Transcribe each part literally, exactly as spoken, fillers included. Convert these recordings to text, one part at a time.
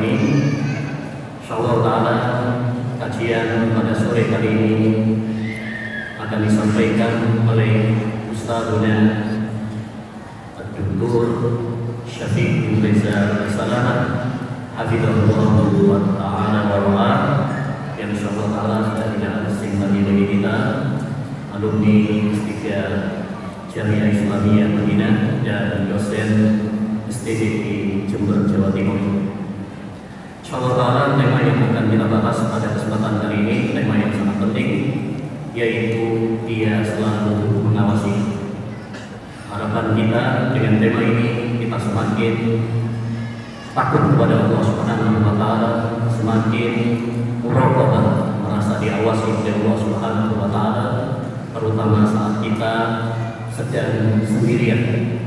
kami. Insyaallah taala kajian pada sore kali ini akan disampaikan oleh Ustadzuna Ad-Doktor Syafiq bin Reza Salamah hafizahullah wa ta'ala wa ra'ah, yang insyaallah taala sudah tidak asing lagi bagi kita, alumni S tiga Jamiah Islamiyah Madinah dan dosen S T D di Jember, Jawa Timur. Insyaallah taala tema yang akan kita bahas pada kesempatan kali ini tema yang sangat penting, yaitu Dia Selalu Mengawasi. Harapan kita dengan tema ini kita semakin takut kepada Allah Subhanahu wa taala, semakin muraqabah, merasa diawasi oleh Allah Subhanahu wa taala, terutama saat kita sedang sendirian.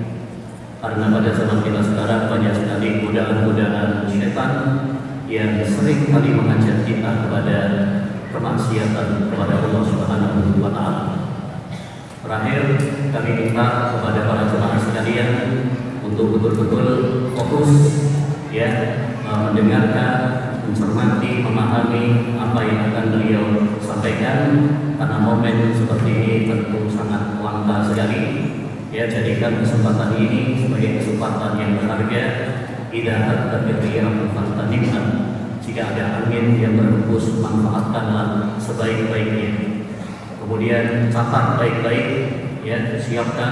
Karena pada zaman kita sekarang banyak sekali godaan-godaan syaitan yang sering kali mengajak kita kepada kemaksiatan kepada Allah Subhanahu wa taala. Terakhir, kami minta kepada para jemaah sekalian untuk betul-betul fokus ya, mendengarkan, mencermati, memahami apa yang akan beliau sampaikan, karena momen seperti ini tentu sangat langka sekali. Ya, jadikan kesempatan ini sebagai kesempatan yang berharga. Tidak ada yang fantanimkan. Jika ada angin yang berhembus, manfaatkanlah sebaik-baiknya. Kemudian catat baik-baik, ya, siapkan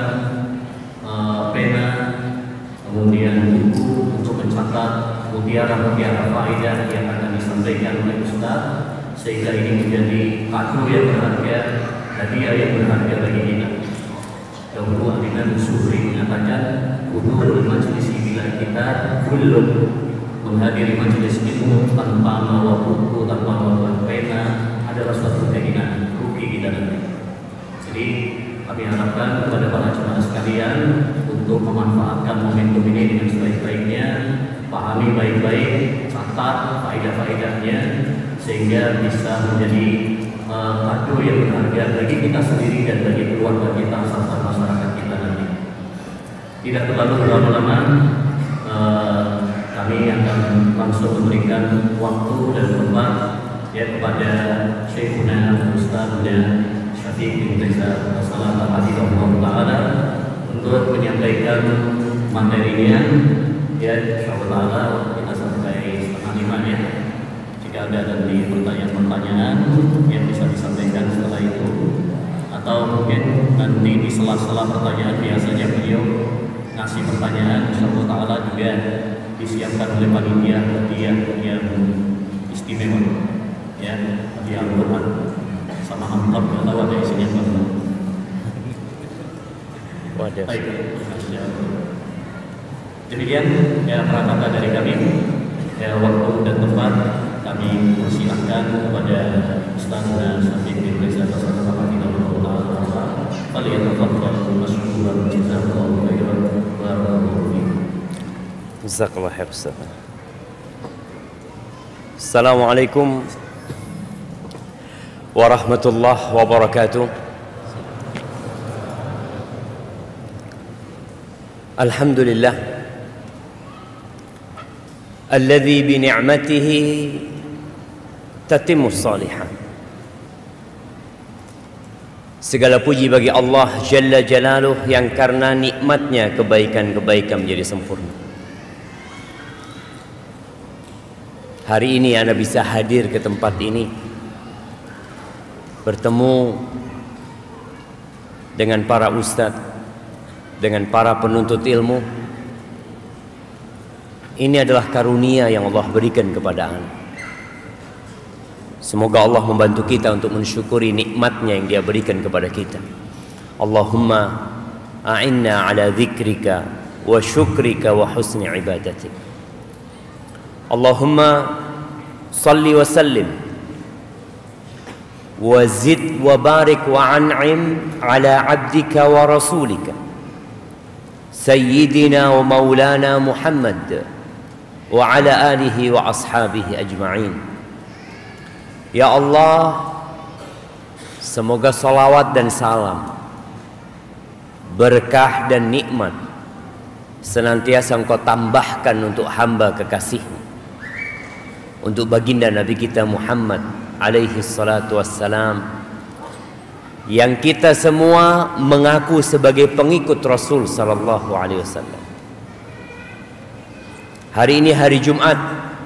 uh, pena, kemudian buku untuk mencatat mutiara-mutiara faedah yang akan disampaikan oleh Ustaz, sehingga ini menjadi kado yang berharga, hadiah yang berharga bagi kita. Dahulu Al-Imam Zuhri mengatakan, hudurul majlis bila kita belum menghadiri majelis ilmu tanpa membawa buku, tanpa membawa pena adalah suatu keinginan rugi kita nanti. Jadi kami harapkan kepada para jemaah sekalian untuk memanfaatkan momentum ini dengan sebaik-baiknya, pahami baik-baik, catat faedah-faedahnya, sehingga bisa menjadi uh, kado yang berharga bagi kita sendiri dan bagi keluarga kita serta masyarakat kita nanti. Tidak terlalu berlama-lama, uh, kami akan langsung memberikan waktu dan tempat ya kepada Syekhuna Ustadznya Syafiq bin Reza Salamah hafizahullah taala untuk menyampaikan materinya. Ya, insyaallah taala kita sampai setengah lima ya. Jika ada nanti pertanyaan-pertanyaan yang bisa disampaikan setelah itu, atau mungkin nanti di sela-sela pertanyaan biasanya beliau ngasih pertanyaan, insyaallah taala juga disiapkan oleh panitia hadiah yang istimewa ya, hadiah Al-Quran sama amplop, nggak tahu ada isinya apa. Waduh. Baik, demikian ya perkataan dari kami. Ya, waktu dan tempat kami persilahkan kepada Ustaz Syafiq bin Reza Salamah hafizahullah taala. Falyatafaddal mashkuran jazakallahu khairan barakallahu fiik. Jazakallah khair Ustaz. Assalamualaikum warahmatullahi wabarakatuh. Alhamdulillah alladzi bi ni'matihi tatimmus shalihat. Segala puji bagi Allah Jalla Jalaluh yang karena nikmatnya kebaikan-kebaikan menjadi sempurna. Hari ini Anda bisa hadir ke tempat ini, bertemu dengan para ustadz, dengan para penuntut ilmu. Ini adalah karunia yang Allah berikan kepada Anda. Semoga Allah membantu kita untuk mensyukuri nikmatnya yang Dia berikan kepada kita. Allahumma a'inna ala dzikrika wa syukrika wa husni ibadatik. Allahumma salli wa sallim wa zid wa barik wa an'im ala abdika wa rasulika sayyidina wa maulana Muhammad wa ala alihi wa ashabihi ajma'in. Ya Allah, semoga salawat dan salam, berkah dan nikmat senantiasa Engkau tambahkan untuk hamba kekasih-Mu untuk baginda Nabi kita Muhammad alaihi salatu wassalam, yang kita semua mengaku sebagai pengikut Rasul sallallahu alaihi wasallam. Hari ini hari Jumat,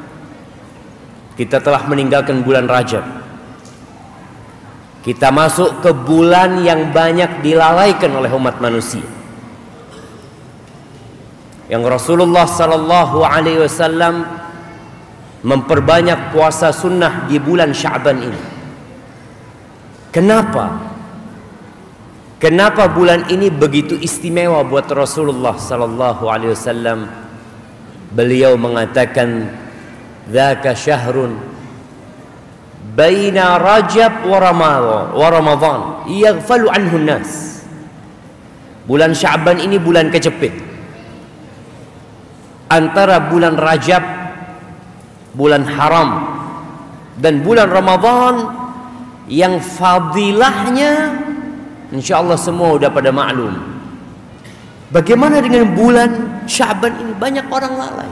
kita telah meninggalkan bulan Rajab. Kita masuk ke bulan yang banyak dilalaikan oleh umat manusia, yang Rasulullah sallallahu alaihi wasallam memperbanyak puasa sunnah di bulan Sya'ban ini. Kenapa? Kenapa bulan ini begitu istimewa buat Rasulullah sallallahu alaihi wasallam? Beliau mengatakan, "Dzaka syahrun baina Rajab wa Ramadhan wa Ramadhan yaghfalu anhu an-nas." Bulan Sya'ban ini bulan kecepit antara bulan Rajab, bulan haram, dan bulan Ramadhan yang fadilahnya insyaallah semua udah pada maklum. Bagaimana dengan bulan Sya'ban ini? Banyak orang lalai.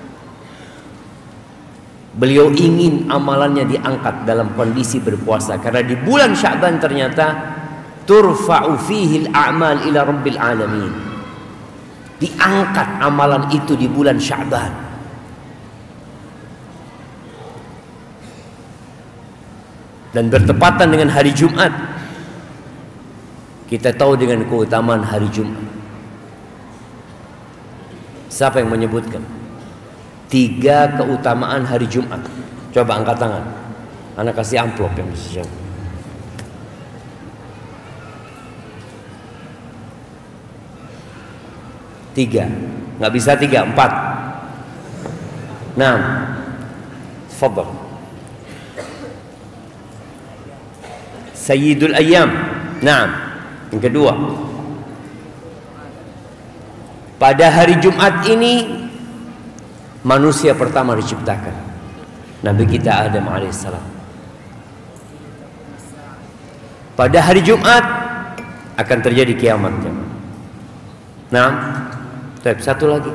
Beliau ingin amalannya diangkat dalam kondisi berpuasa, karena di bulan Sya'ban ternyata turfa'u fihi al-a'mal ila rabbil alamin. Diangkat amalan itu di bulan Sya'ban. Dan bertepatan dengan hari Jumat. Kita tahu dengan keutamaan hari Jumat. Siapa yang menyebutkan tiga keutamaan hari Jumat? Coba angkat tangan. Anak kasih amplop yang bisa jawab. Tiga. Nggak bisa tiga, empat. Nah, tafadhal. Sayyidul Ayyam. Nah, yang kedua, pada hari Jumat ini manusia pertama diciptakan, Nabi kita Adam alaihissalam. Pada hari Jumat akan terjadi kiamat. Nah, satu lagi.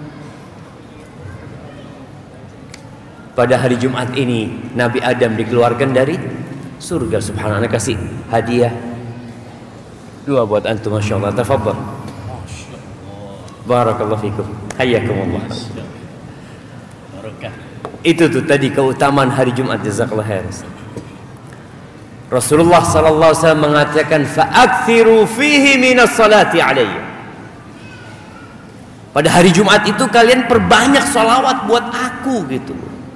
Pada hari Jumat ini Nabi Adam dikeluarkan dari surga. Subhanallah. Kasih hadiah dua buat antum, masya Allah. Tafadhal. Barakallahu fikum. Hayyakumullah. Barakah. Itu tuh tadi keutamaan hari Jumat. Jazakallahu khair. Rasulullah sallallahu alaihi wasallam mengatakan, "Fa'akthiru fihi minas salati alayya." Pada hari Jumat itu kalian perbanyak salawat buat aku gitu.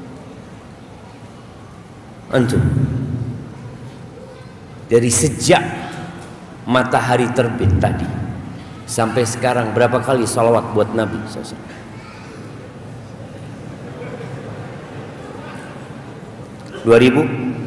Antum. Dari sejak matahari terbit tadi sampai sekarang berapa kali salawat buat Nabi sallallahu alaihi wasallam? dua ribu?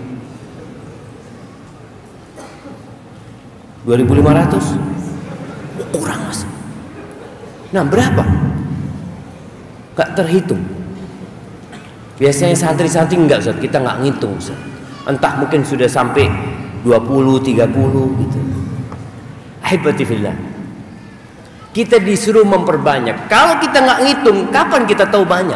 dua ribu lima ratus? Kurang mas. Nah berapa? Gak terhitung. Biasanya santri-santri enggak Ustaz, kita nggak ngitung Ustaz. Entah mungkin sudah sampai dua puluh, tiga puluh gitu. Ahibati fillah. Kita disuruh memperbanyak. Kalau kita nggak ngitung, kapan kita tahu banyak?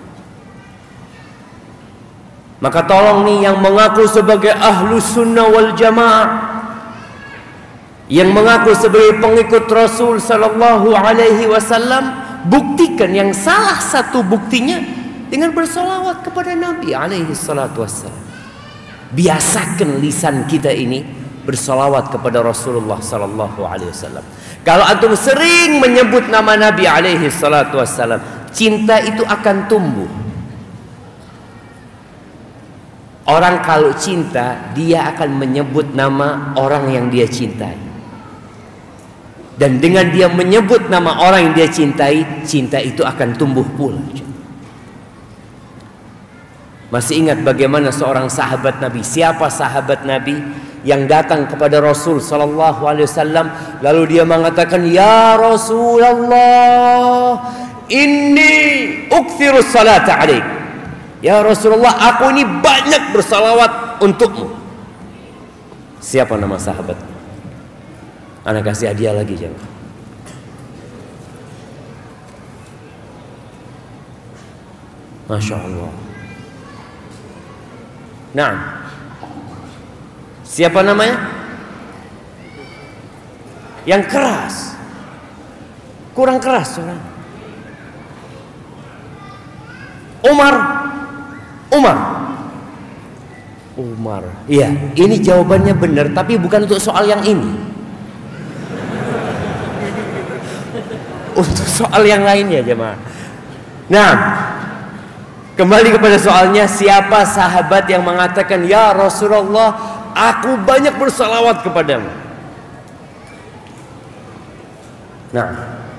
Maka tolong nih yang mengaku sebagai ahlus sunnah wal jamaah, yang mengaku sebagai pengikut Rasul sallallahu alaihi wasallam, buktikan yang salah satu buktinya dengan bersolawat kepada Nabi alaihi salatu wassalam. Biasakan lisan kita ini bersolawat kepada Rasulullah sallallahu alaihi wasallam. Kalau antum sering menyebut nama Nabi alaihi salatu wassalam, cinta itu akan tumbuh. Orang kalau cinta, dia akan menyebut nama orang yang dia cintai. Dan dengan dia menyebut nama orang yang dia cintai, cinta itu akan tumbuh pula. Masih ingat bagaimana seorang sahabat Nabi? Siapa sahabat Nabi yang datang kepada Rasul sallallahu alaihi wasallam lalu dia mengatakan, "Ya Rasulullah, inni ukthiru salata alaik." Ya Rasulullah, aku ini banyak bersalawat untukmu. Siapa nama sahabat? Anak kasih hadiah lagi jangan. Masya Allah. Nah, siapa namanya? Yang keras, kurang keras orang. Umar, Umar, Umar. Iya, ini jawabannya benar, tapi bukan untuk soal yang ini. Untuk soal yang lainnya, jemaah. Nah, kembali kepada soalnya, siapa sahabat yang mengatakan, ya Rasulullah, aku banyak bersalawat kepadamu. Nah,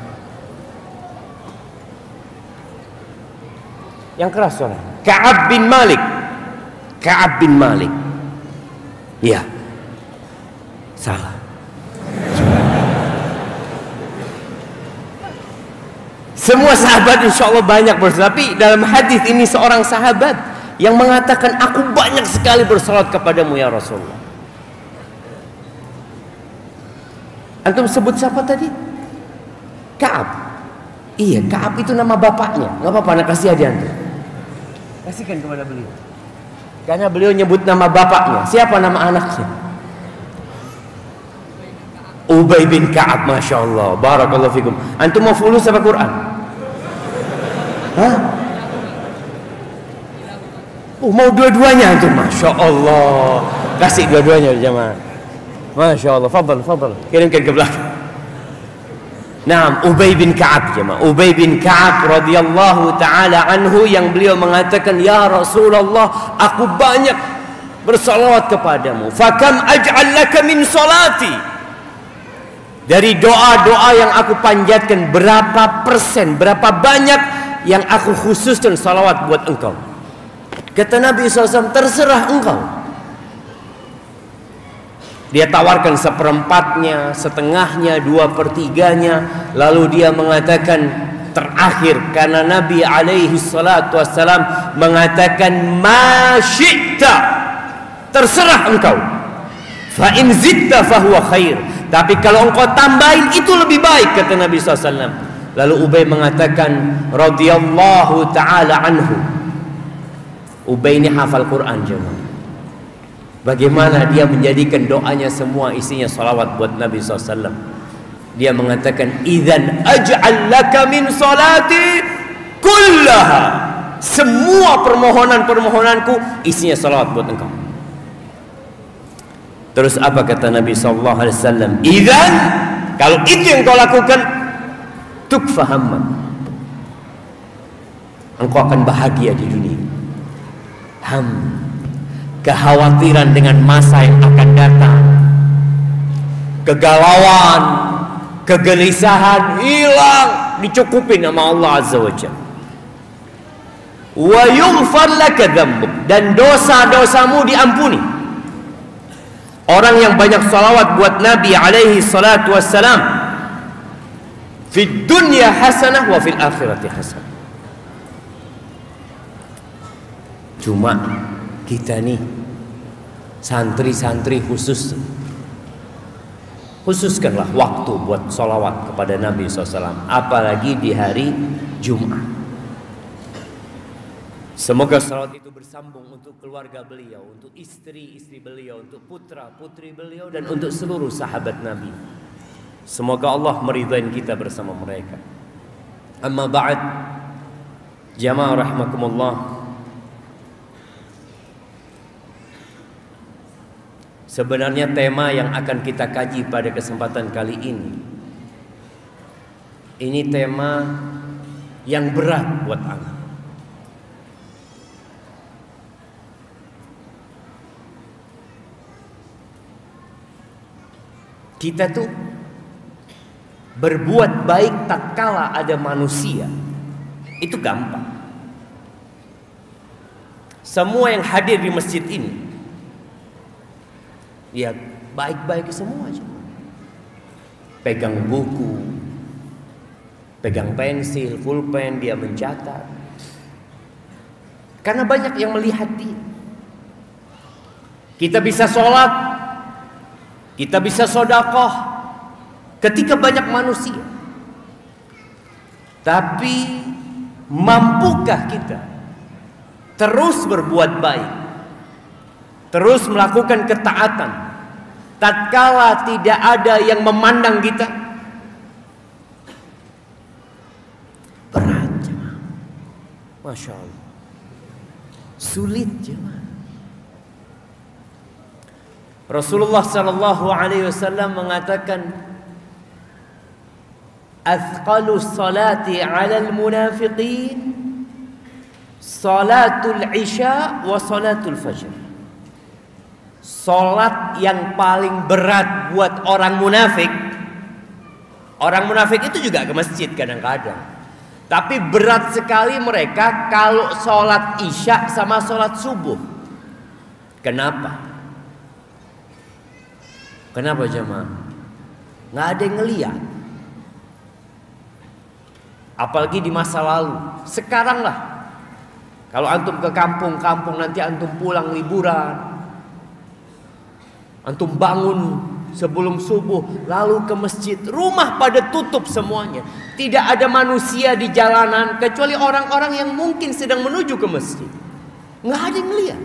yang keras soalnya Ka'ab bin Malik. Ka'ab bin Malik. Iya, salah. Semua sahabat insya Allah banyak bersalawat, tapi dalam hadis ini seorang sahabat yang mengatakan, aku banyak sekali bersalawat kepadamu ya Rasulullah. Antum sebut siapa tadi? Ka'ab. Iya, Ka'ab itu nama bapaknya. Nggak apa-apa, anak kasih hadiah antum. Kasihkan kepada beliau. Karena beliau nyebut nama bapaknya. Siapa nama anaknya? Ubay bin Ka'ab, masya Allah. Barakallahu fikum. Antum mau fulus apa Quran? Hah? Oh, mau dua-duanya antum, masya Allah. Kasih dua-duanya jemaah. Masya Allah. Fadal, fadal. Kirimkan ke belakang. Nah, Ubay bin Ka'ab jemaah. Ubay bin Ka'ab radhiyallahu taala anhu yang beliau mengatakan, ya Rasulullah, aku banyak bersalawat kepadamu. Fakam aj'al laka min salati. Dari doa-doa yang aku panjatkan, berapa persen, berapa banyak yang aku khususkan salawat buat engkau? Kata Nabi shallallahu alaihi wasallam, terserah engkau. Dia tawarkan seperempatnya, setengahnya, dua pertiganya. Lalu dia mengatakan terakhir, karena Nabi alaihi salatu wassalam mengatakan, ma syi'ta, terserah engkau. Fa in zidta fahuwa khair. Tapi kalau engkau tambahin itu lebih baik, kata Nabi shallallahu alaihi wasallam. Lalu Ubay mengatakan radhiyallahu ta'ala anhu. Ubay ini hafal Quran jemaah. Bagaimana dia menjadikan doanya semua isinya salawat buat Nabi shallallahu alaihi wasallam. Dia mengatakan, idzan aj'al laka min salati kullaha. Semua permohonan-permohonanku isinya salawat buat engkau. Terus apa kata Nabi sallallahu alaihi wasallam? Idzan, kalau itu yang kau lakukan, tukfa hamma. Engkau akan bahagia di dunia. Ham, kekhawatiran dengan masa yang akan datang, kegalauan, kegelisahan hilang, dicukupi nama Allah Azza wa Jalla. Wa yughfar laka dzambuk, dan dosa-dosamu diampuni. Orang yang banyak salawat buat Nabi alaihi salatu wassalam, fid dunya hasanah wa fil akhirati hasanah. Cuma kita nih santri-santri khusus, khususkanlah waktu buat salawat kepada Nabi shallallahu alaihi wasallam, apalagi di hari Jumat. Semoga salawat itu bersambung untuk keluarga beliau, untuk istri-istri beliau, untuk putra-putri beliau, dan untuk seluruh sahabat Nabi. Semoga Allah meridai kita bersama mereka. Amma ba'd, jamaah rahimakumullah. Sebenarnya tema yang akan kita kaji pada kesempatan kali ini, ini tema yang berat buat anak. Kita tuh berbuat baik tatkala ada manusia, itu gampang. Semua yang hadir di masjid ini, ya baik-baik semua aja. Pegang buku, pegang pensil, pulpen, dia mencatat. Karena banyak yang melihat dia. Kita bisa sholat, kita bisa sedekah ketika banyak manusia. Tapi mampukah kita terus berbuat baik terus melakukan ketaatan, tatkala tidak ada yang memandang kita, berat jemaah. Masya Allah, sulit jemaah. Rasulullah Sallallahu Alaihi Wasallam mengatakan, "Athqalu salati 'alal munafiqin salatul isya wa salatul fajr." Salat yang paling berat buat orang munafik. Orang munafik itu juga ke masjid kadang-kadang, tapi berat sekali mereka kalau salat isya sama salat subuh. Kenapa? Kenapa jemaah? Nggak ada yang ngeliat. Apalagi di masa lalu. Sekarang lah, kalau antum ke kampung-kampung, nanti antum pulang liburan, antum bangun sebelum subuh, lalu ke masjid, rumah pada tutup semuanya. Tidak ada manusia di jalanan kecuali orang-orang yang mungkin sedang menuju ke masjid. Nggak ada yang ngeliat.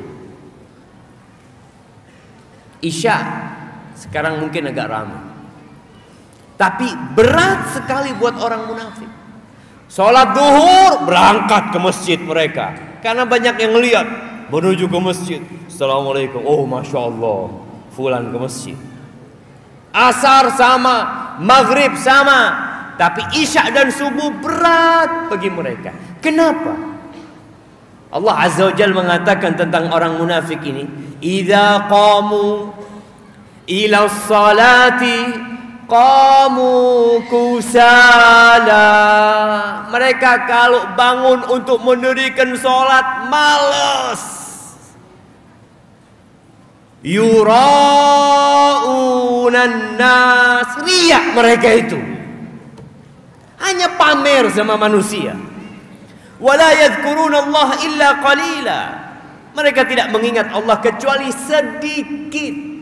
Isya sekarang mungkin agak ramai, tapi berat sekali buat orang munafik. Sholat duhur berangkat ke masjid mereka, karena banyak yang ngelihat menuju ke masjid. Assalamualaikum, oh masya Allah, fulan ke masjid. Asar sama, maghrib sama, tapi isya dan subuh berat bagi mereka. Kenapa? Allah Azza wa Jalla mengatakan tentang orang munafik ini, idza qamu ila salati qamu kusala. Mereka kalau bangun untuk mendirikan salat malas. Yura'unan nas, riak mereka itu, hanya pamer sama manusia. Wala yadhkuruna Allah illa qalila. Mereka tidak mengingat Allah kecuali sedikit.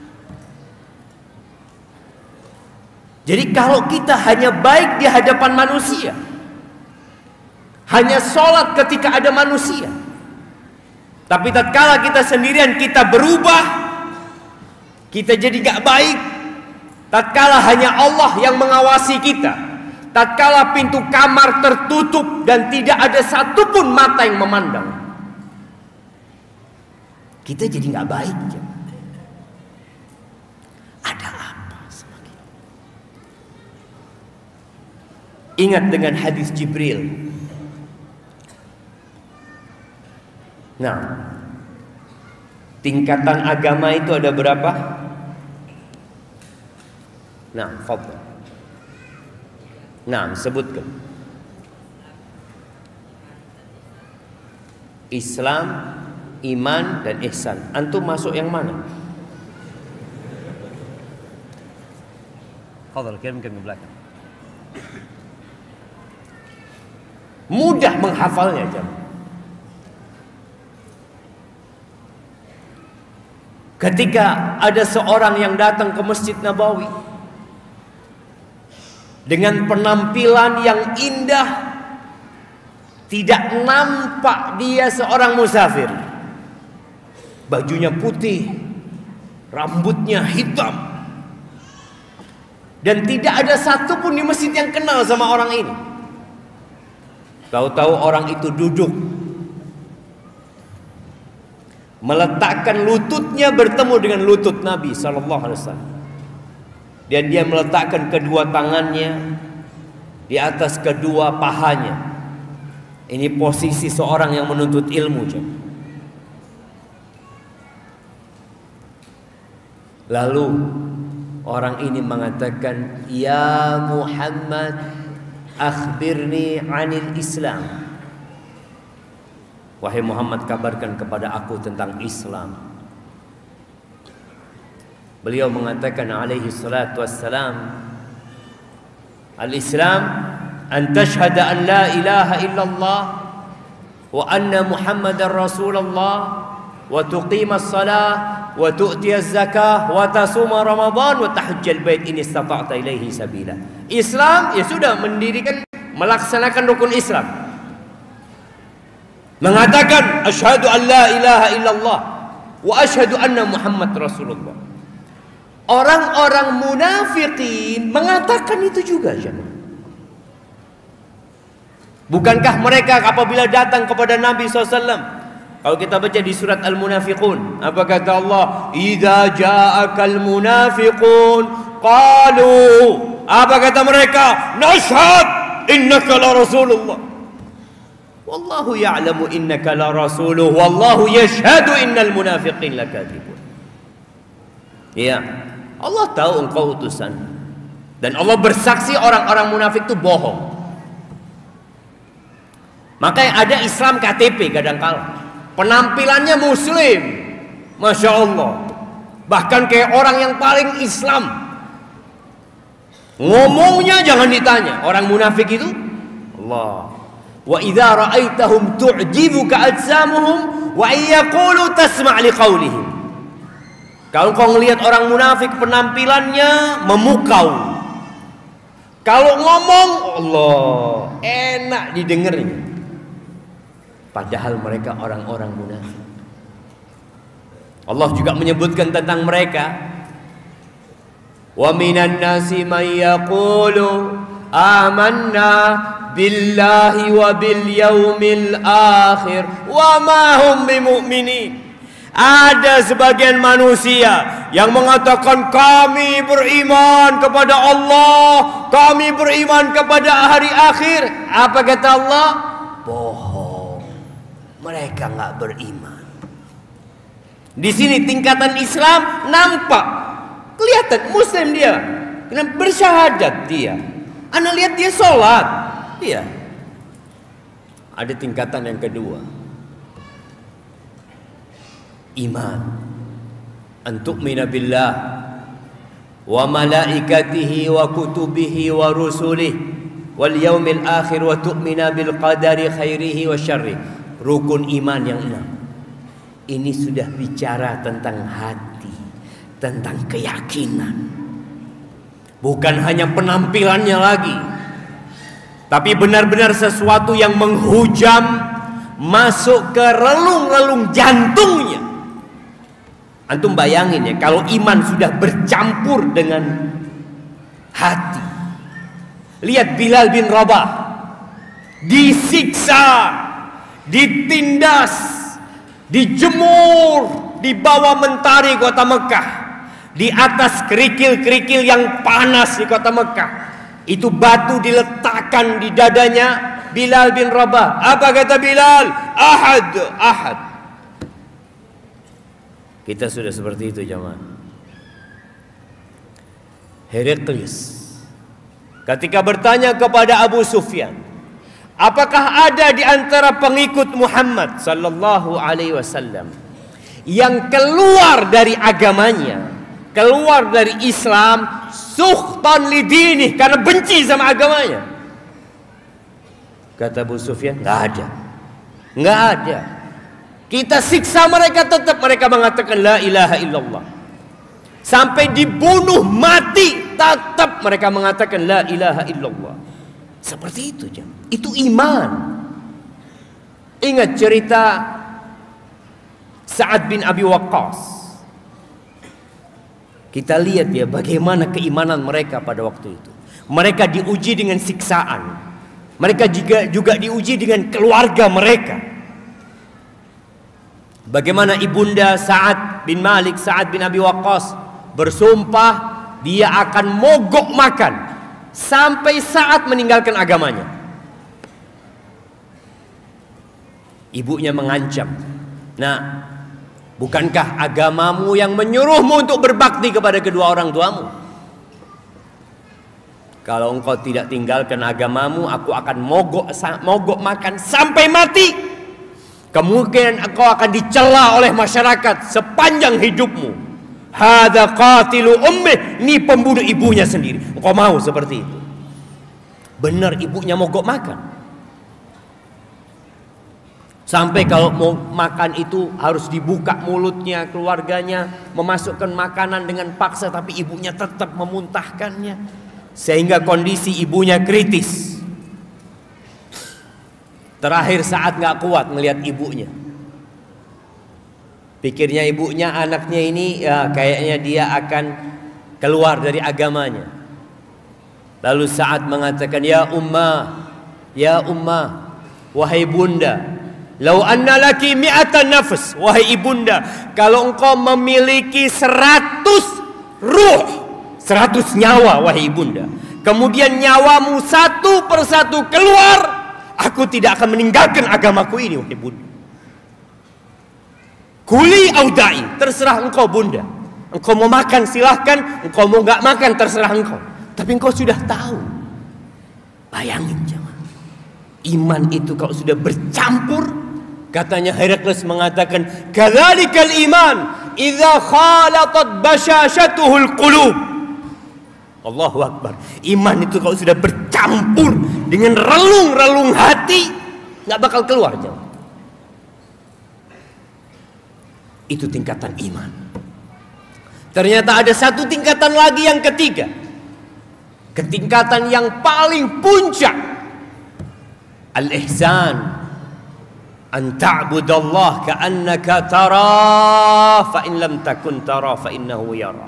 Jadi kalau kita hanya baik di hadapan manusia, hanya sholat ketika ada manusia, tapi tatkala kita sendirian kita berubah, kita jadi gak baik. Tatkala hanya Allah yang mengawasi kita, tatkala pintu kamar tertutup dan tidak ada satupun mata yang memandang, kita jadi gak baik. Ada apa sama kita? Ingat dengan hadis Jibril. Nah, tingkatan agama itu ada berapa? Nah, fadhil. Nah, sebutkan. Islam, iman, dan ihsan. Antum masuk yang mana? Fadhil, kirimkan ke belakang. Mudah menghafalnya jemaah. Ketika ada seorang yang datang ke Masjid Nabawi dengan penampilan yang indah, tidak nampak dia seorang musafir. Bajunya putih, rambutnya hitam, dan tidak ada satupun di masjid yang kenal sama orang ini. Tahu-tahu orang itu duduk, meletakkan lututnya bertemu dengan lutut Nabi Sallallahu Alaihi Wasallam, dan dia meletakkan kedua tangannya di atas kedua pahanya. Ini posisi seorang yang menuntut ilmu. Lalu orang ini mengatakan, ya Muhammad, akhbirni anil Islam. Wahai Muhammad, kabarkan kepada aku tentang Islam. Beliau mengatakan alaihi salatu wassalam, al-Islam an tashhada an la ilaha illallah wa anna Muhammadar Rasulullah wa tuqima as-salah wa tu'ti az-zakah wa tasuma Ramadan wa tahajjal bait in istata'ta ilaihi sabila. Islam ya sudah mendirikan, melaksanakan rukun Islam, mengatakan asyhadu an la ilaha illallah, wa asyhadu anna Muhammad Rasulullah. Orang-orang munafikin mengatakan itu juga, jemaah. Bukankah mereka apabila datang kepada Nabi shallallahu alaihi wasallam, kalau kita baca di surat Al-Munafiqun, apa kata Allah? Idza ja'akal munafiqun qalu, apa kata mereka? Nashhad innaka la rasulullah. Wallahu ya'lamu innaka la rasuluh wallahu yashhadu innal munafiqin lakadzibun. Ya, Allah tahu engkau utusan, dan Allah bersaksi orang-orang munafik itu bohong. Makanya ada Islam K T P kadangkala, penampilannya muslim, masya Allah, bahkan kayak orang yang paling Islam. Ngomongnya jangan ditanya. Orang munafik itu, Allah, wa idza ra'aitahum tu'jibuka ajsamuhum wa yaqulu tasma' liqaulihim. Kalau kau ngelihat orang munafik penampilannya memukau, kalau ngomong Allah enak didengarnya. Padahal mereka orang-orang munafik. Allah juga menyebutkan tentang mereka, wa minan nasi may yaqulu amanna billahi wa bil yaumil akhir wa ma hum bimu'minin. Ada sebagian manusia yang mengatakan kami beriman kepada Allah, kami beriman kepada hari akhir. Apa kata Allah? Bohong, mereka nggak beriman. Di sini tingkatan Islam nampak, kelihatan Muslim dia, karena bersyahadat dia. Anda lihat dia sholat, dia. Ada tingkatan yang kedua, iman, antu'mina billah wa malaikatihi wa kutubihi wa rusulihi wal yaumil akhir wa tu'mina bil qadari khairihi wa syarrih. Rukun iman yang enam. Ini sudah bicara tentang hati, tentang keyakinan. Bukan hanya penampilannya lagi, tapi benar-benar sesuatu yang menghujam, masuk ke relung-relung jantungnya. Antum bayangin ya, kalau iman sudah bercampur dengan hati. Lihat Bilal bin Rabah disiksa, ditindas, dijemur di bawah mentari kota Mekah, di atas kerikil-kerikil yang panas di kota Mekah. Itu batu diletakkan di dadanya Bilal bin Rabah. Apa kata Bilal? Ahad, ahad. Kita sudah seperti itu jemaah. Heraklius ketika bertanya kepada Abu Sufyan, apakah ada di antara pengikut Muhammad sallallahu alaihi wasallam yang keluar dari agamanya, keluar dari Islam, sukhtan lidinih, karena benci sama agamanya? Kata Abu Sufyan, nggak ada, nggak ada. Kita siksa mereka, tetap mereka mengatakan la ilaha illallah. Sampai dibunuh mati, tetap mereka mengatakan la ilaha illallah. Seperti itu jam. Itu iman. Ingat cerita Sa'ad bin Abi Waqqas. Kita lihat ya bagaimana keimanan mereka pada waktu itu. Mereka diuji dengan siksaan. Mereka juga juga diuji dengan keluarga mereka. Bagaimana ibunda Sa'ad bin Malik, Sa'ad bin Abi Waqqas bersumpah dia akan mogok makan sampai saat meninggalkan agamanya. Ibunya mengancam, nah, bukankah agamamu yang menyuruhmu untuk berbakti kepada kedua orang tuamu? Kalau engkau tidak tinggalkan agamamu, aku akan mogok mogok makan sampai mati. Kemungkinan engkau akan dicela oleh masyarakat sepanjang hidupmu. Hadza qatilu ummih, ini pembunuh ibunya sendiri. Engkau mau seperti itu? Benar ibunya mogok makan. Sampai kalau mau makan itu harus dibuka mulutnya, keluarganya memasukkan makanan dengan paksa, tapi ibunya tetap memuntahkannya. Sehingga kondisi ibunya kritis. Terakhir saat gak kuat melihat ibunya. Pikirnya ibunya, anaknya ini ya, kayaknya dia akan keluar dari agamanya. Lalu Sa'ad mengatakan, ya ummah, ya ummah, wahai bunda, lau anna laki mi'atan nafs, wahai ibunda, kalau engkau memiliki seratus ruh, seratus nyawa, wahai ibunda, kemudian nyawamu satu persatu keluar, aku tidak akan meninggalkan agamaku ini, wahai bunda. Kuli audai, terserah engkau bunda. Engkau mau makan silahkan, engkau mau gak makan terserah engkau. Tapi engkau sudah tahu. Bayangin jemaah, iman itu kalau sudah bercampur, katanya Herakles mengatakan, kadzalikal iman idza khalatat bashashatuhul qulub. Allahu Akbar. Iman itu kalau sudah bercampur dengan relung-relung hati, gak bakal keluar jemaah. Itu tingkatan iman. Ternyata ada satu tingkatan lagi yang ketiga, ketingkatan yang paling puncak, al-ihsan, an ta'budallah ka'annaka tara fa in lam takun tara fa innahu yara.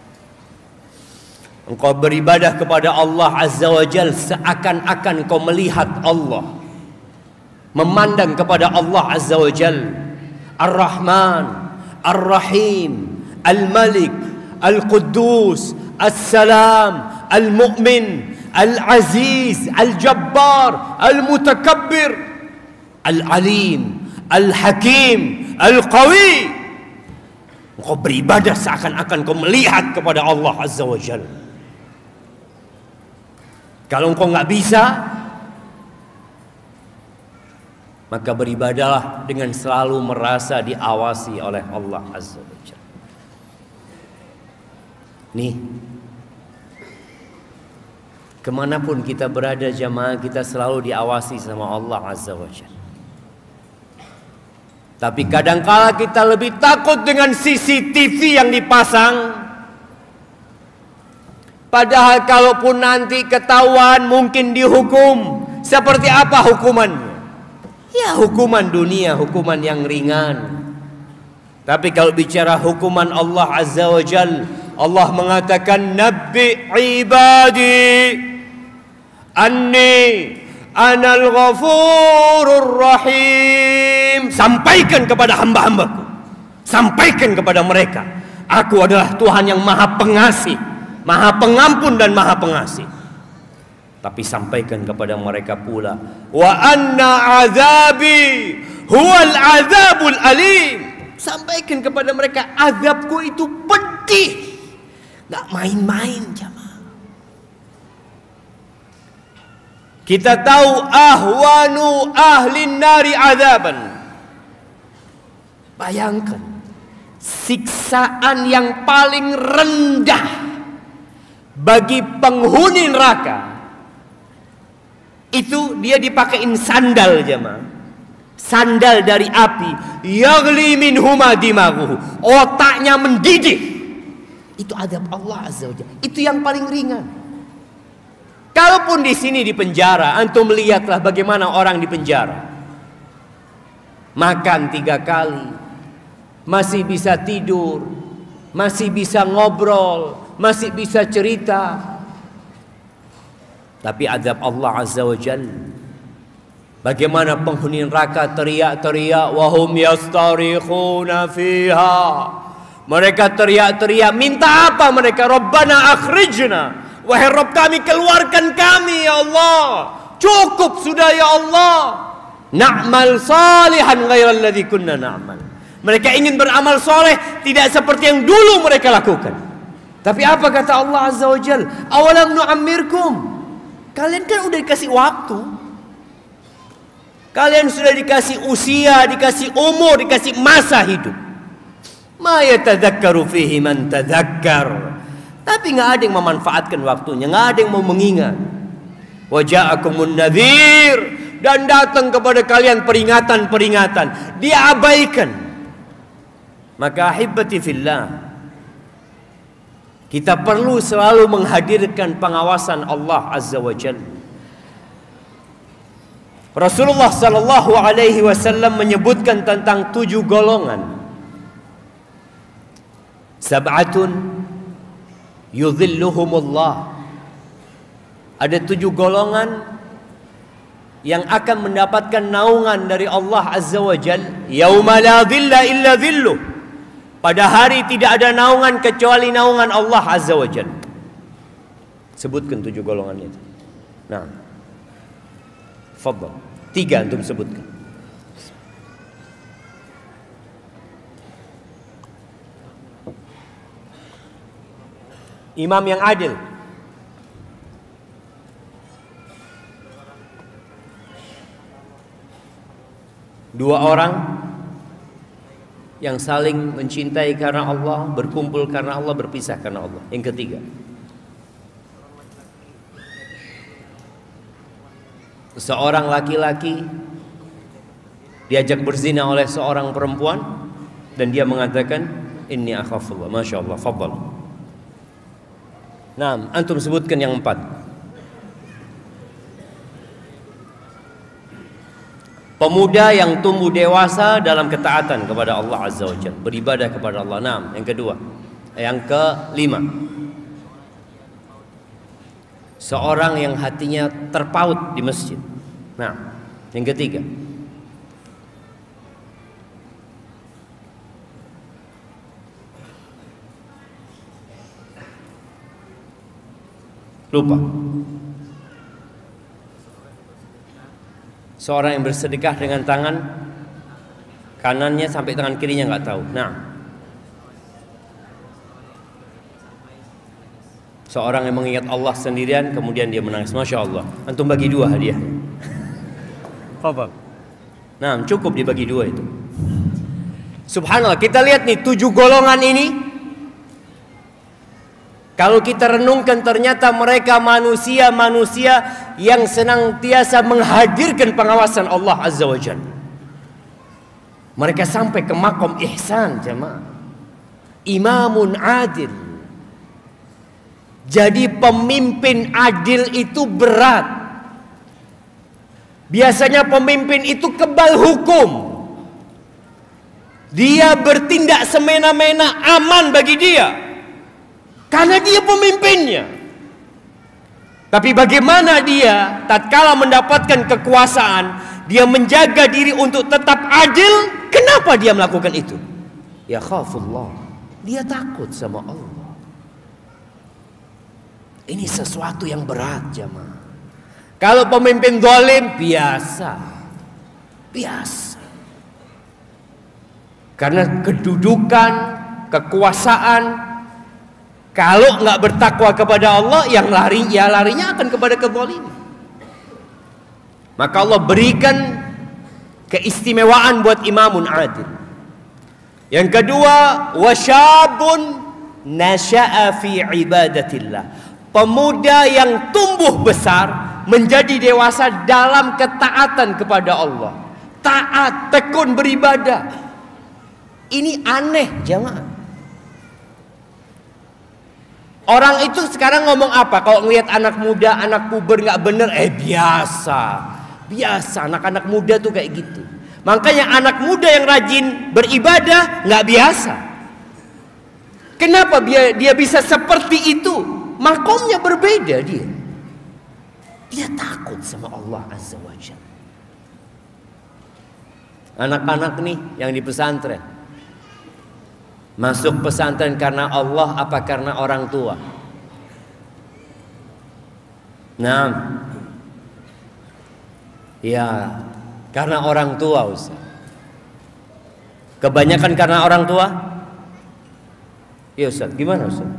Engkau beribadah kepada Allah Azza wa Jalla seakan-akan kau melihat Allah, memandang kepada Allah Azza wa Jalla, Ar-Rahman, Ar-Rahim, Al-Malik, Al-Quddus, As-Salam, Al-Mu'min, Al-Aziz, Al-Jabbar, Al-Mutakabbir, Al-Alim, Al-Hakim, Al-Qawi. Engkau beribadah seakan-akan kau melihat kepada Allah Azza wa Jalla. Kalau engkau nggak bisa, maka beribadahlah dengan selalu merasa diawasi oleh Allah Azza wa Jalla. Nih, kemanapun kita berada jamaah, kita selalu diawasi sama Allah Azza wa Jalla. Tapi kadangkala kita lebih takut dengan C C T V yang dipasang. Padahal kalaupun nanti ketahuan mungkin dihukum. Seperti apa hukumannya? Ya hukuman dunia, hukuman yang ringan. Tapi kalau bicara hukuman Allah Azza wa Jalla, Allah mengatakan, Nabbi ibadi anni anal ghafurur rahim. Sampaikan kepada hamba-hambaku, sampaikan kepada mereka, aku adalah Tuhan yang maha pengasih, maha pengampun dan maha pengasih. Tapi sampaikan kepada mereka pula, wa anna azabi huwal azabul alim. Sampaikan kepada mereka, azabku itu pedih, gak main-main jamaah. Kita tahu ahwanu ahlin nari azaban. Bayangkan siksaan yang paling rendah bagi penghuni neraka itu dia dipakein sandal jemaah, sandal dari api, yaghli minhuma dimaghuhu, otaknya mendidih. Itu azab Allah Azza wa Jalla. Itu yang paling ringan. Kalaupun di sini di penjara, antum lihatlah bagaimana orang di penjara. Makan tiga kali, masih bisa tidur, masih bisa ngobrol, masih bisa cerita. Tapi azab Allah Azza wa Jalla, bagaimana penghuni neraka teriak-teriak, wahum yastarikhuna fiha. Mereka teriak-teriak, minta apa mereka? Rabbana akhrijna, wahai Rabb kami, keluarkan kami ya Allah. Cukup sudah ya Allah. Na'mal salihan ghairal ladzi kunna na'mal. Mereka ingin beramal soleh tidak seperti yang dulu mereka lakukan. Tapi apa kata Allah Azza wa Jalla? Awalam nu'ammirkum. Kalian kan udah dikasih waktu. Kalian sudah dikasih usia, dikasih umur, dikasih masa hidup. Ma yatadzakkaru fihi man tadzakkar. Tapi nggak ada yang memanfaatkan waktunya, nggak ada yang mau mengingat. Wa ja'akumun nadhir, dan datang kepada kalian peringatan-peringatan, dia abaikan. Maka ahibati fillah, kita perlu selalu menghadirkan pengawasan Allah Azza wa Jalla. Rasulullah sallallahu alaihi wasallam menyebutkan tentang tujuh golongan Sab'atun yudhilluhumullah. Ada tujuh golongan yang akan mendapatkan naungan dari Allah Azza wa Jal. Yauma la dhilla illa dhilluh. Pada hari tidak ada naungan kecuali naungan Allah Azza wa Jal. Sebutkan tujuh golongan itu. Nah, fadhal. Tiga antum sebutkan. Imam yang adil. Dua orang yang saling mencintai karena Allah, berkumpul karena Allah, berpisah karena Allah. Yang ketiga, seorang laki-laki diajak berzina oleh seorang perempuan dan dia mengatakan inni akhafullah. Masya Allah, fadhal. Nah, antum sebutkan yang empat. Pemuda yang tumbuh dewasa dalam ketaatan kepada Allah Azza wa Jalla, beribadah kepada Allah. Nah, yang kedua, yang kelima, seorang yang hatinya terpaut di masjid. Nah, yang ketiga, lupa. Seorang yang bersedekah dengan tangan kanannya sampai tangan kirinya nggak tahu. Nah, seorang yang mengingat Allah sendirian kemudian dia menangis. Masya Allah. Antum bagi dua hadiah. Apa? Nah, cukup dibagi dua itu. Subhanallah. Kita lihat nih tujuh golongan ini. Kalau kita renungkan ternyata mereka manusia-manusia yang senantiasa menghadirkan pengawasan Allah Azza wa Jalla. Mereka sampai ke makom ihsan, jemaah. Imamun adil. Jadi pemimpin adil itu berat. Biasanya pemimpin itu kebal hukum. Dia bertindak semena-mena, aman bagi dia. Karena dia pemimpinnya. Tapi bagaimana dia tatkala mendapatkan kekuasaan, dia menjaga diri untuk tetap adil? Kenapa dia melakukan itu? Ya khafullah. Dia takut sama Allah. Ini sesuatu yang berat, jemaah. Kalau pemimpin zalim biasa. Biasa. Karena kedudukan, kekuasaan, kalau nggak bertakwa kepada Allah, yang lari ya larinya akan kepada kezaliman. Maka Allah berikan keistimewaan buat imamun adil. Yang kedua, wasyabun nasya'a fi ibadatillah. Pemuda yang tumbuh besar menjadi dewasa dalam ketaatan kepada Allah. Taat, tekun beribadah. Ini aneh, jemaah. Orang itu sekarang ngomong apa? Kalau ngelihat anak muda, anak puber nggak bener, eh biasa, biasa. Anak-anak muda tuh kayak gitu. Makanya anak muda yang rajin beribadah nggak biasa. Kenapa dia dia bisa seperti itu? Makomnya berbeda dia. Dia takut sama Allah Azza wa Jalla. Anak-anak nih yang di pesantren. Masuk pesantren karena Allah apa karena orang tua? Nah, ya karena orang tua, Ustaz. Kebanyakan karena orang tua? Ya Ustaz, gimana Ustaz?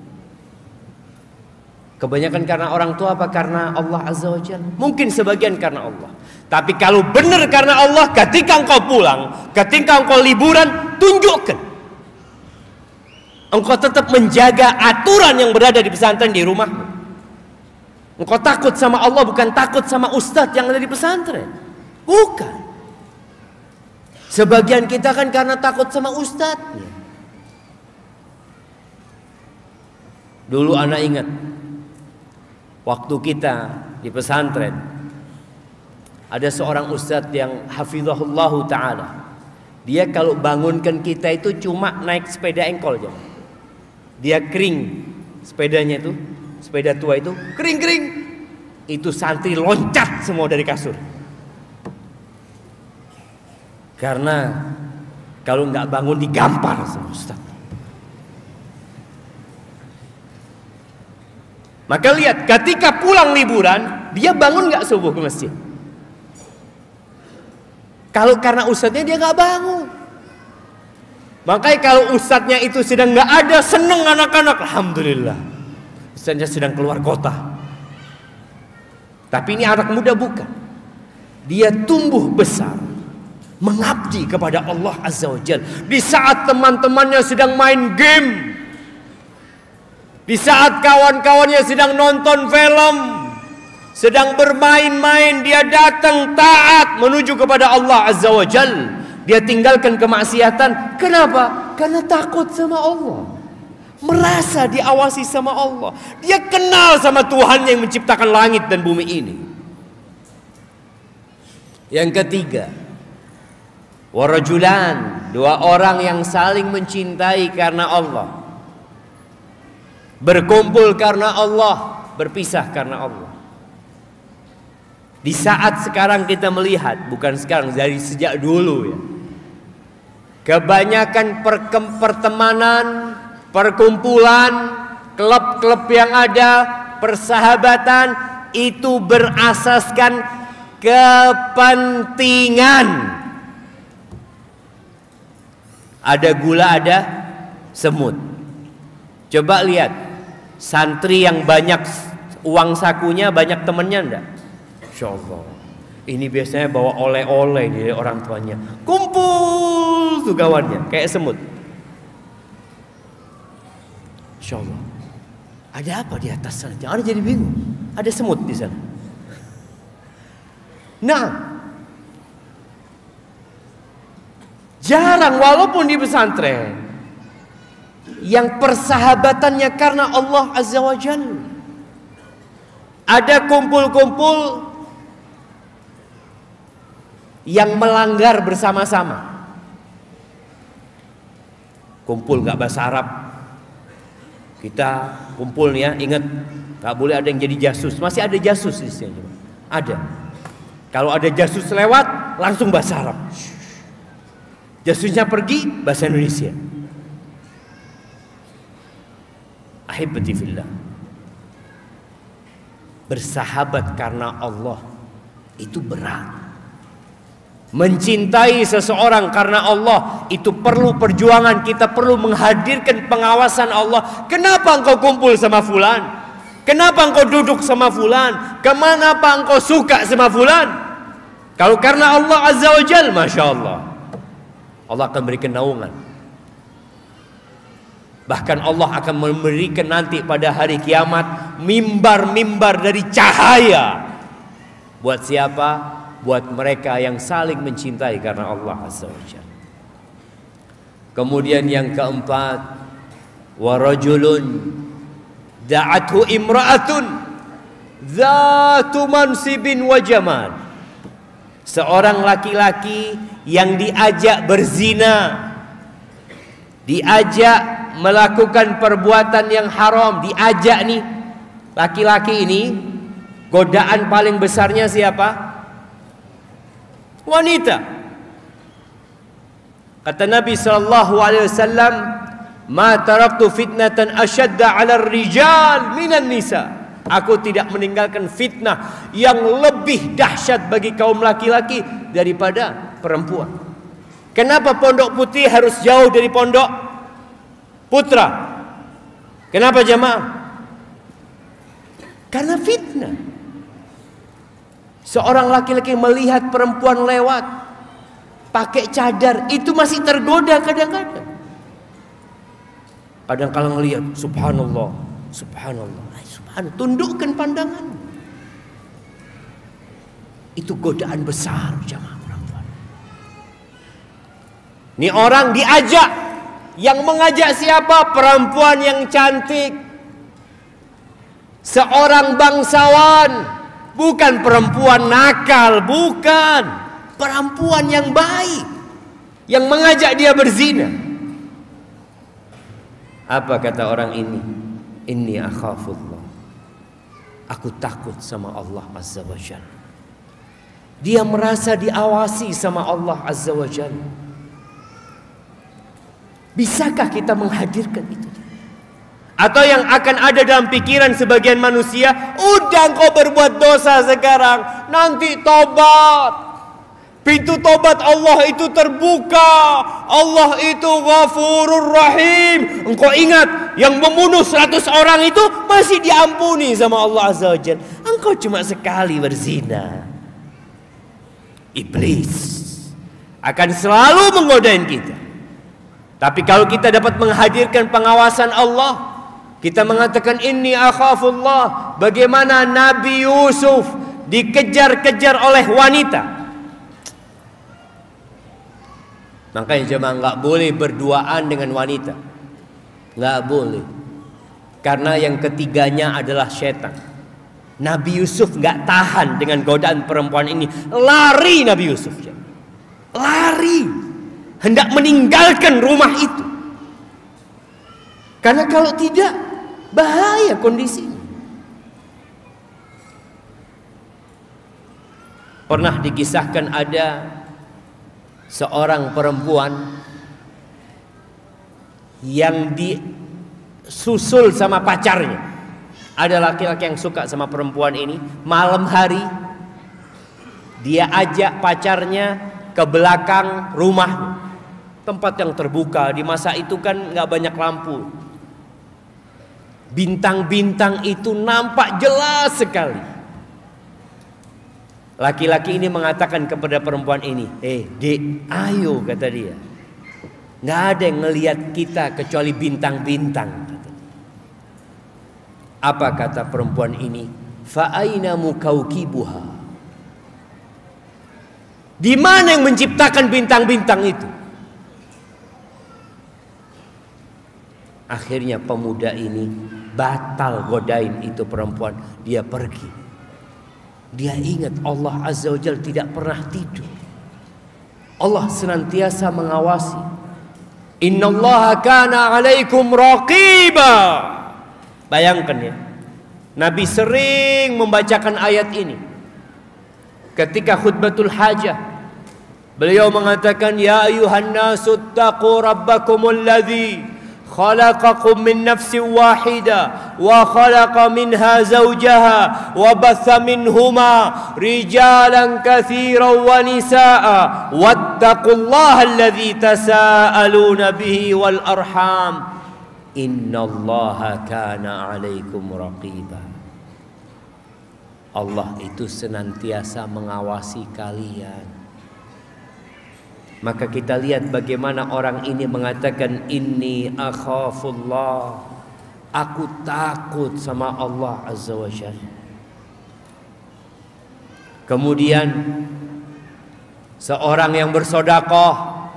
Kebanyakan karena orang tua apa karena Allah Azza wa Jalla? Mungkin sebagian karena Allah. Tapi kalau benar karena Allah, ketika engkau pulang, ketika engkau liburan, tunjukkan engkau tetap menjaga aturan yang berada di pesantren di rumahmu. Engkau takut sama Allah, bukan takut sama ustadz yang ada di pesantren. Bukan. Sebagian kita kan karena takut sama ustadznya. Dulu anak ingat, waktu kita di pesantren, ada seorang ustadz yang hafizahullahu ta'ala. Dia kalau bangunkan kita itu cuma naik sepeda engkol aja. dia kering sepedanya itu, sepeda tua itu kering-kering, itu santri loncat semua dari kasur. Karena kalau nggak bangun digampar sama Ustaz. Maka lihat, ketika pulang liburan, dia bangun nggak subuh ke masjid? Kalau karena ustadznya dia nggak bangun. Makanya kalau ustadznya itu sedang nggak ada, seneng anak-anak, alhamdulillah, ustadznya sedang keluar kota. Tapi ini anak muda bukan. Dia tumbuh besar mengabdi kepada Allah Azza wa Jalla. Di saat teman-temannya sedang main game, di saat kawan-kawannya sedang nonton film, sedang bermain-main, dia datang taat menuju kepada Allah Azza wa Jalla. Dia tinggalkan kemaksiatan. Kenapa? Karena takut sama Allah, merasa diawasi sama Allah. Dia kenal sama Tuhan yang menciptakan langit dan bumi ini. Yang ketiga, warajulan, dua orang yang saling mencintai karena Allah, berkumpul karena Allah, berpisah karena Allah. Di saat sekarang kita melihat, bukan sekarang, dari sejak dulu ya, kebanyakan pertemanan, perkumpulan, klub-klub yang ada, persahabatan itu berasaskan kepentingan. Ada gula, ada semut. Coba lihat, santri yang banyak uang sakunya, banyak temennya enggak? Insya Allah. Ini biasanya bawa oleh-oleh dari orang tuanya. Kumpul tuh kawannya, kayak semut. Insya Allah. Ada apa di atas sana? Jangan jadi bingung. Ada semut di sana. Nah, jarang walaupun di pesantren yang persahabatannya karena Allah Azza wa Jalla. Ada kumpul-kumpul yang melanggar bersama-sama. Kumpul gak bahasa Arab, kita kumpul nih ya, ingat gak boleh ada yang jadi jasus. Masih ada jasus di sini, ada. Kalau ada jasus lewat, langsung bahasa Arab. Jasusnya pergi, bahasa Indonesia. Ahibati fillah, bersahabat karena Allah itu berat. Mencintai seseorang karena Allah itu perlu perjuangan. Kita perlu menghadirkan pengawasan Allah. Kenapa engkau kumpul sama fulan? Kenapa engkau duduk sama fulan? Kenapa engkau suka sama fulan? Kalau karena Allah Azza wa Jalla, Masya Allah, Allah akan berikan naungan. Bahkan Allah akan memberikan nanti pada hari kiamat mimbar-mimbar dari cahaya. Buat siapa? Buat mereka yang saling mencintai karena Allah Azza wa Jalla. Kemudian yang keempat, warajulun da'athu imra'atun dzatu mansibin wa jamal. Seorang laki-laki yang diajak berzina, diajak melakukan perbuatan yang haram, diajak nih laki-laki ini, godaan paling besarnya siapa? Wanita. Kata Nabi sallallahu alaihi wasallam, "Ma taraktu fitnatan ashadda 'ala ar-rijal minan nisa." Aku tidak meninggalkan fitnah yang lebih dahsyat bagi kaum laki-laki daripada perempuan. Kenapa Pondok Putih harus jauh dari Pondok Putra? Kenapa jemaah? Karena fitnah. Seorang laki-laki melihat perempuan lewat pakai cadar, itu masih tergoda kadang-kadang. Kadang kalau ngelihat, subhanallah, subhanallah, subhanallah, tundukkan pandangan. Itu godaan besar jamaah perempuan. Ini orang diajak, yang mengajak siapa? Perempuan yang cantik, seorang bangsawan, bukan perempuan nakal, bukan, perempuan yang baik, yang mengajak dia berzina. Apa kata orang ini? Inni akhafullah. Aku takut sama Allah Azza wa Jalla. Dia merasa diawasi sama Allah Azza wa Jalla. Bisakah kita menghadirkan itu? Atau yang akan ada dalam pikiran sebagian manusia, udah kau berbuat dosa sekarang, nanti tobat. Pintu tobat Allah itu terbuka. Allah itu Ghafurur Rahim. Engkau ingat, yang membunuh seratus orang itu masih diampuni sama Allah Azza wa Jalla. Engkau cuma sekali berzina. Iblis akan selalu menggodain kita. Tapi kalau kita dapat menghadirkan pengawasan Allah, kita mengatakan inni akhafullah. Bagaimana Nabi Yusuf dikejar-kejar oleh wanita. Makanya jemaah nggak boleh berduaan dengan wanita, nggak boleh, karena yang ketiganya adalah setan. Nabi Yusuf nggak tahan dengan godaan perempuan ini, lari Nabi Yusuf, lari, hendak meninggalkan rumah itu, karena kalau tidak bahaya kondisinya. Pernah dikisahkan ada seorang perempuan yang disusul sama pacarnya. Ada laki-laki yang suka sama perempuan ini. Malam hari dia ajak pacarnya ke belakang rumah, tempat yang terbuka. Di masa itu kan nggak banyak lampu. Bintang-bintang itu nampak jelas sekali. Laki-laki ini mengatakan kepada perempuan ini, eh dek, ayo, kata dia. Nggak ada yang ngelihat kita kecuali bintang-bintang. Apa kata perempuan ini? Fa'aina mukaukibuha. Di mana yang menciptakan bintang-bintang itu? Akhirnya pemuda ini batal godain itu perempuan. Dia pergi. Dia ingat Allah Azza wa Jalla tidak pernah tidur. Allah senantiasa mengawasi. Innallaha kana 'alaikum raqiba. Bayangkan ya, Nabi sering membacakan ayat ini ketika khutbatul hajah. Beliau mengatakan, ya ayuhan nasu taqu rabbakumul ladzi khalaqakum min nafsin wahidah wa khalaqa minha zawjaha wa batha minhuma rijalan katsiran wa nisaa wattaqullaha alladzi tasaaluna bihi wal arham innallaha kana 'alaikum raqiba. Allah itu senantiasa mengawasi kalian. Maka kita lihat bagaimana orang ini mengatakan inni akhafullah. Aku takut sama Allah Azza wa Jalla. Kemudian seorang yang bersedekah,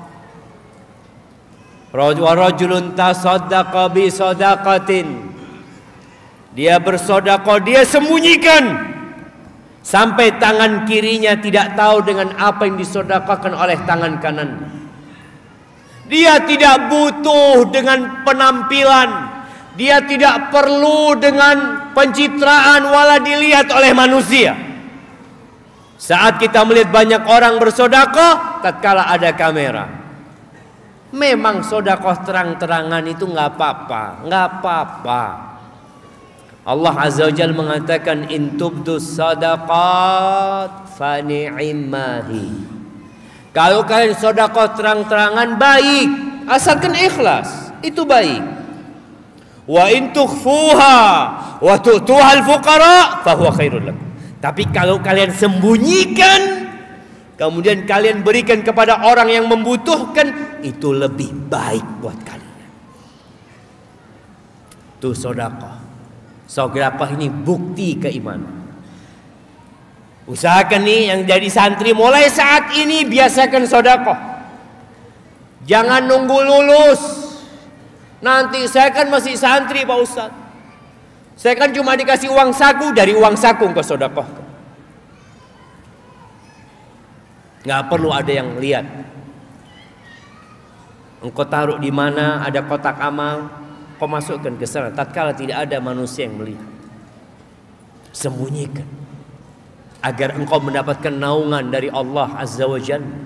rajulun tasaddaqa bi sadaqatin. Dia bersedekah, dia sembunyikan sampai tangan kirinya tidak tahu dengan apa yang disedekahkan oleh tangan kanan. Dia tidak butuh dengan penampilan. Dia tidak perlu dengan pencitraan wala dilihat oleh manusia. Saat kita melihat banyak orang bersedekah tatkala ada kamera. Memang sedekah terang-terangan itu nggak apa-apa, nggak apa-apa. Allah Azza wa Jalla mengatakan in tubdus sadaqat fa ni'mahi. Kalau kalian sedekah terang-terangan baik, asalkan ikhlas, itu baik. Wa in tukhfuha wa tu'tuha al-fuqara fa huwa khairul lakum. Tapi kalau kalian sembunyikan kemudian kalian berikan kepada orang yang membutuhkan, itu lebih baik buat kalian. Itu sedekah. Sedekah ini bukti keimanan. Usahakan nih yang jadi santri mulai saat ini biasakan sedekah. Jangan nunggu lulus. Nanti saya kan masih santri Pak Ustaz. Saya kan cuma dikasih uang saku, dari uang saku engkau sedekah. Nggak perlu ada yang lihat. Engkau taruh di mana ada kotak amal. kau masukkan ke sana tatkala tidak ada manusia yang melihat. Sembunyikan agar engkau mendapatkan naungan dari Allah Azza wa Jalla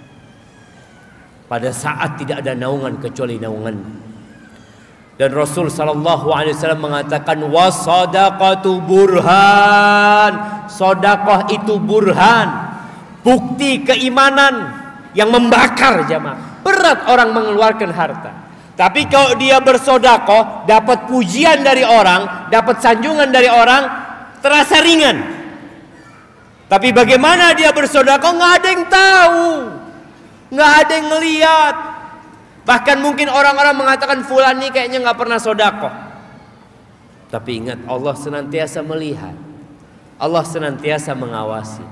pada saat tidak ada naungan kecuali naungan. Dan Rasul sallallahu alaihi wasallam mengatakan wasadaqatu burhan. Sedekah itu burhan, bukti keimanan yang membakar jamaah. Berat orang mengeluarkan harta. Tapi kalau dia bersedekah, dapat pujian dari orang, dapat sanjungan dari orang, terasa ringan. Tapi bagaimana dia bersedekah, nggak ada yang tahu, nggak ada yang ngelihat. Bahkan mungkin orang-orang mengatakan fulan ini kayaknya nggak pernah sedekah. Tapi ingat, Allah senantiasa melihat, Allah senantiasa mengawasi.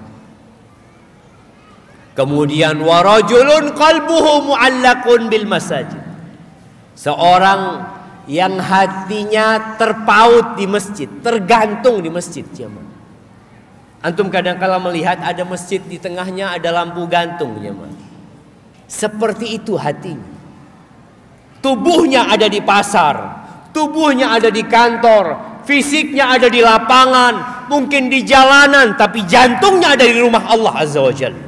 Kemudian warajulun qalbuhu mu'allaqun bil masajid. Seorang yang hatinya terpaut di masjid, tergantung di masjid jemaah. Antum kadang-kala melihat ada masjid di tengahnya ada lampu gantung jemaah. Seperti itu hatinya. Tubuhnya ada di pasar, tubuhnya ada di kantor, fisiknya ada di lapangan, mungkin di jalanan, tapi jantungnya ada di rumah Allah Azza wa Jalla.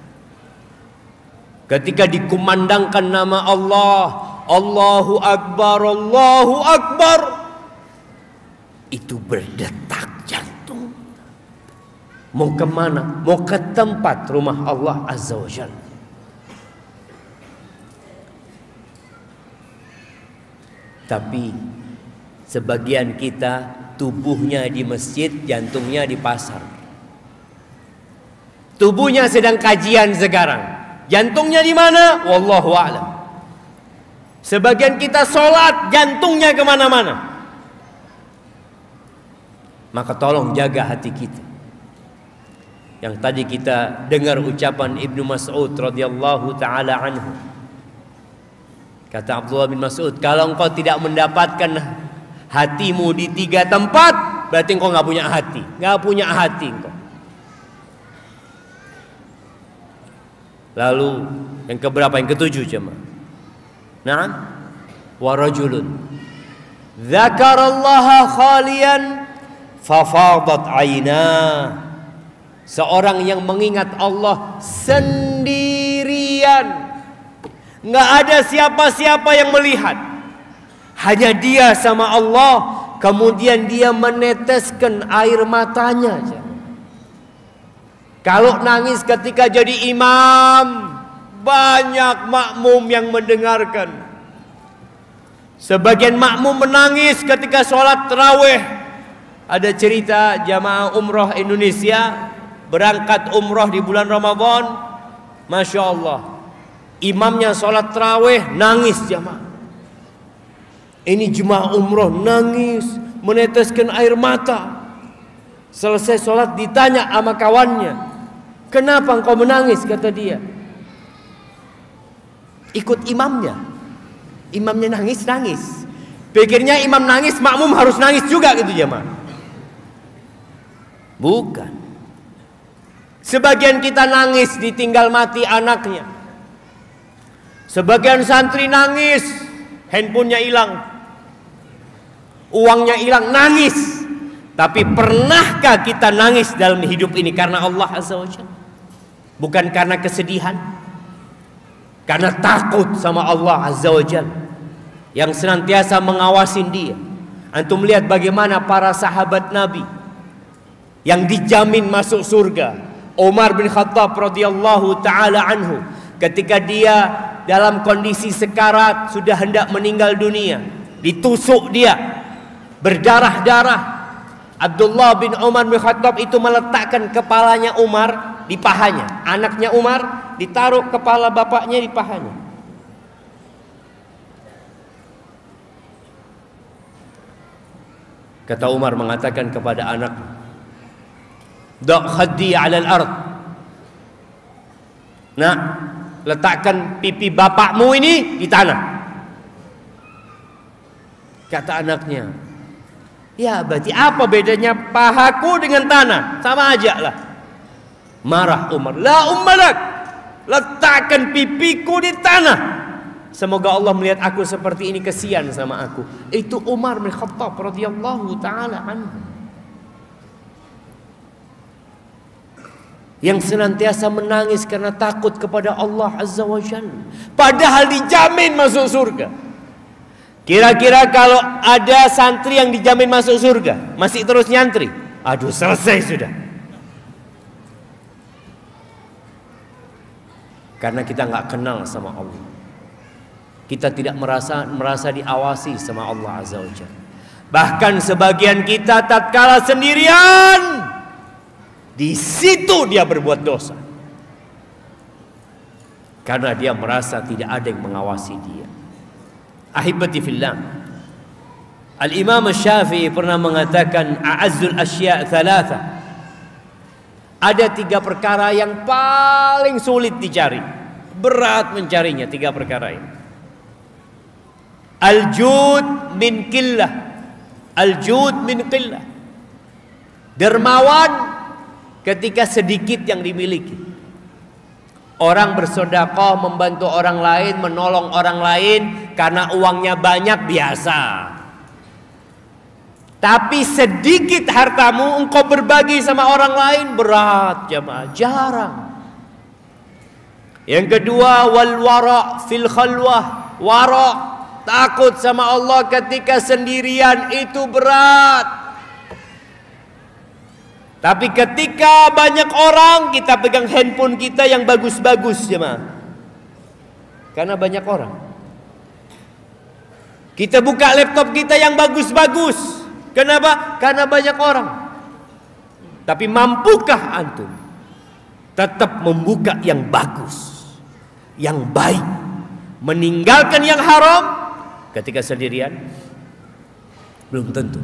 Ketika dikumandangkan nama Allah, Allahu Akbar, Allahu Akbar, itu berdetak jantung. Mau kemana? Mau ke tempat rumah Allah Azza wa Jalla. Tapi sebagian kita tubuhnya di masjid, jantungnya di pasar. Tubuhnya sedang kajian sekarang, jantungnya di mana? Wallahu a'lam. Sebagian kita sholat, jantungnya kemana-mana. Maka tolong jaga hati kita. Yang tadi kita dengar ucapan Ibnu Mas'ud radhiyallahu taala anhu. Kata Abdullah bin Mas'ud, kalau engkau tidak mendapatkan hatimu di tiga tempat, berarti engkau nggak punya hati, nggak punya hati engkau. Lalu yang keberapa? Yang ketujuh jemaah. Naam, wa rajulun dzakarallaha khalian fafadat aynah. Seorang yang mengingat Allah sendirian, nggak ada siapa-siapa yang melihat, hanya dia sama Allah. Kemudian dia meneteskan air matanya. Kalau nangis ketika jadi imam, banyak makmum yang mendengarkan. Sebagian makmum menangis ketika sholat tarawih. Ada cerita jamaah umroh Indonesia berangkat umroh di bulan Ramadan, masya Allah, imamnya sholat tarawih nangis jamaah. Ini jemaah umroh nangis, meneteskan air mata. Selesai sholat ditanya sama kawannya, kenapa engkau menangis? Kata dia, ikut imamnya. Imamnya nangis, nangis. Pikirnya imam nangis, makmum harus nangis juga gitu jemaah. Bukan. Sebagian kita nangis ditinggal mati anaknya. Sebagian santri nangis, handphonenya hilang, uangnya hilang, nangis. Tapi pernahkah kita nangis dalam hidup ini karena Allah Azza wa Jalla? Bukan karena kesedihan, karena takut sama Allah Azza wa Jalla yang senantiasa mengawasin dia. Antum lihat bagaimana para sahabat Nabi yang dijamin masuk surga. Umar bin Khattab radhiyallahu taala anhu, ketika dia dalam kondisi sekarat, sudah hendak meninggal dunia, ditusuk dia berdarah-darah. Abdullah bin Umar bin Khattab itu meletakkan kepalanya Umar di pahanya. Anaknya Umar ditaruh kepala bapaknya di pahanya. Kata Umar mengatakan kepada anak, "Da' khaddi 'ala al-ard." Nah, letakkan pipi bapakmu ini di tanah. Kata anaknya, ya berarti apa bedanya pahaku dengan tanah? Sama aja lah. Marah Umar, la ummalak, letakkan pipiku di tanah. Semoga Allah melihat aku seperti ini, kesian sama aku. Itu Umar bin Khattab radhiyallahu taala anhu, yang senantiasa menangis karena takut kepada Allah Azza wa Jalla, padahal dijamin masuk surga. Kira-kira kalau ada santri yang dijamin masuk surga masih terus nyantri, aduh selesai sudah. Karena kita nggak kenal sama Allah, kita tidak merasa merasa diawasi sama Allah Azza wa Jalla. Bahkan sebagian kita tatkala sendirian, di situ dia berbuat dosa, karena dia merasa tidak ada yang mengawasi dia. Ahibati fillah, Al-Imam Syafi'i pernah mengatakan, a'azzul asya' thalatha. Ada tiga perkara yang paling sulit dicari, berat mencarinya. Tiga perkara ini: al-jud min qillah, al-jud min qillah, dermawan ketika sedikit yang dimiliki. Orang bersedekah, membantu orang lain, menolong orang lain karena uangnya banyak, biasa. Tapi sedikit hartamu engkau berbagi sama orang lain, berat jemaah, jarang. Yang kedua, wal wara fil khalwah, wara, takut sama Allah ketika sendirian, itu berat. Tapi ketika banyak orang, kita pegang handphone kita yang bagus-bagus jemaah, karena banyak orang. Kita buka laptop kita yang bagus-bagus. Kenapa? Karena banyak orang. Tapi mampukah antum tetap membuka yang bagus, yang baik, meninggalkan yang haram ketika sendirian? Belum tentu.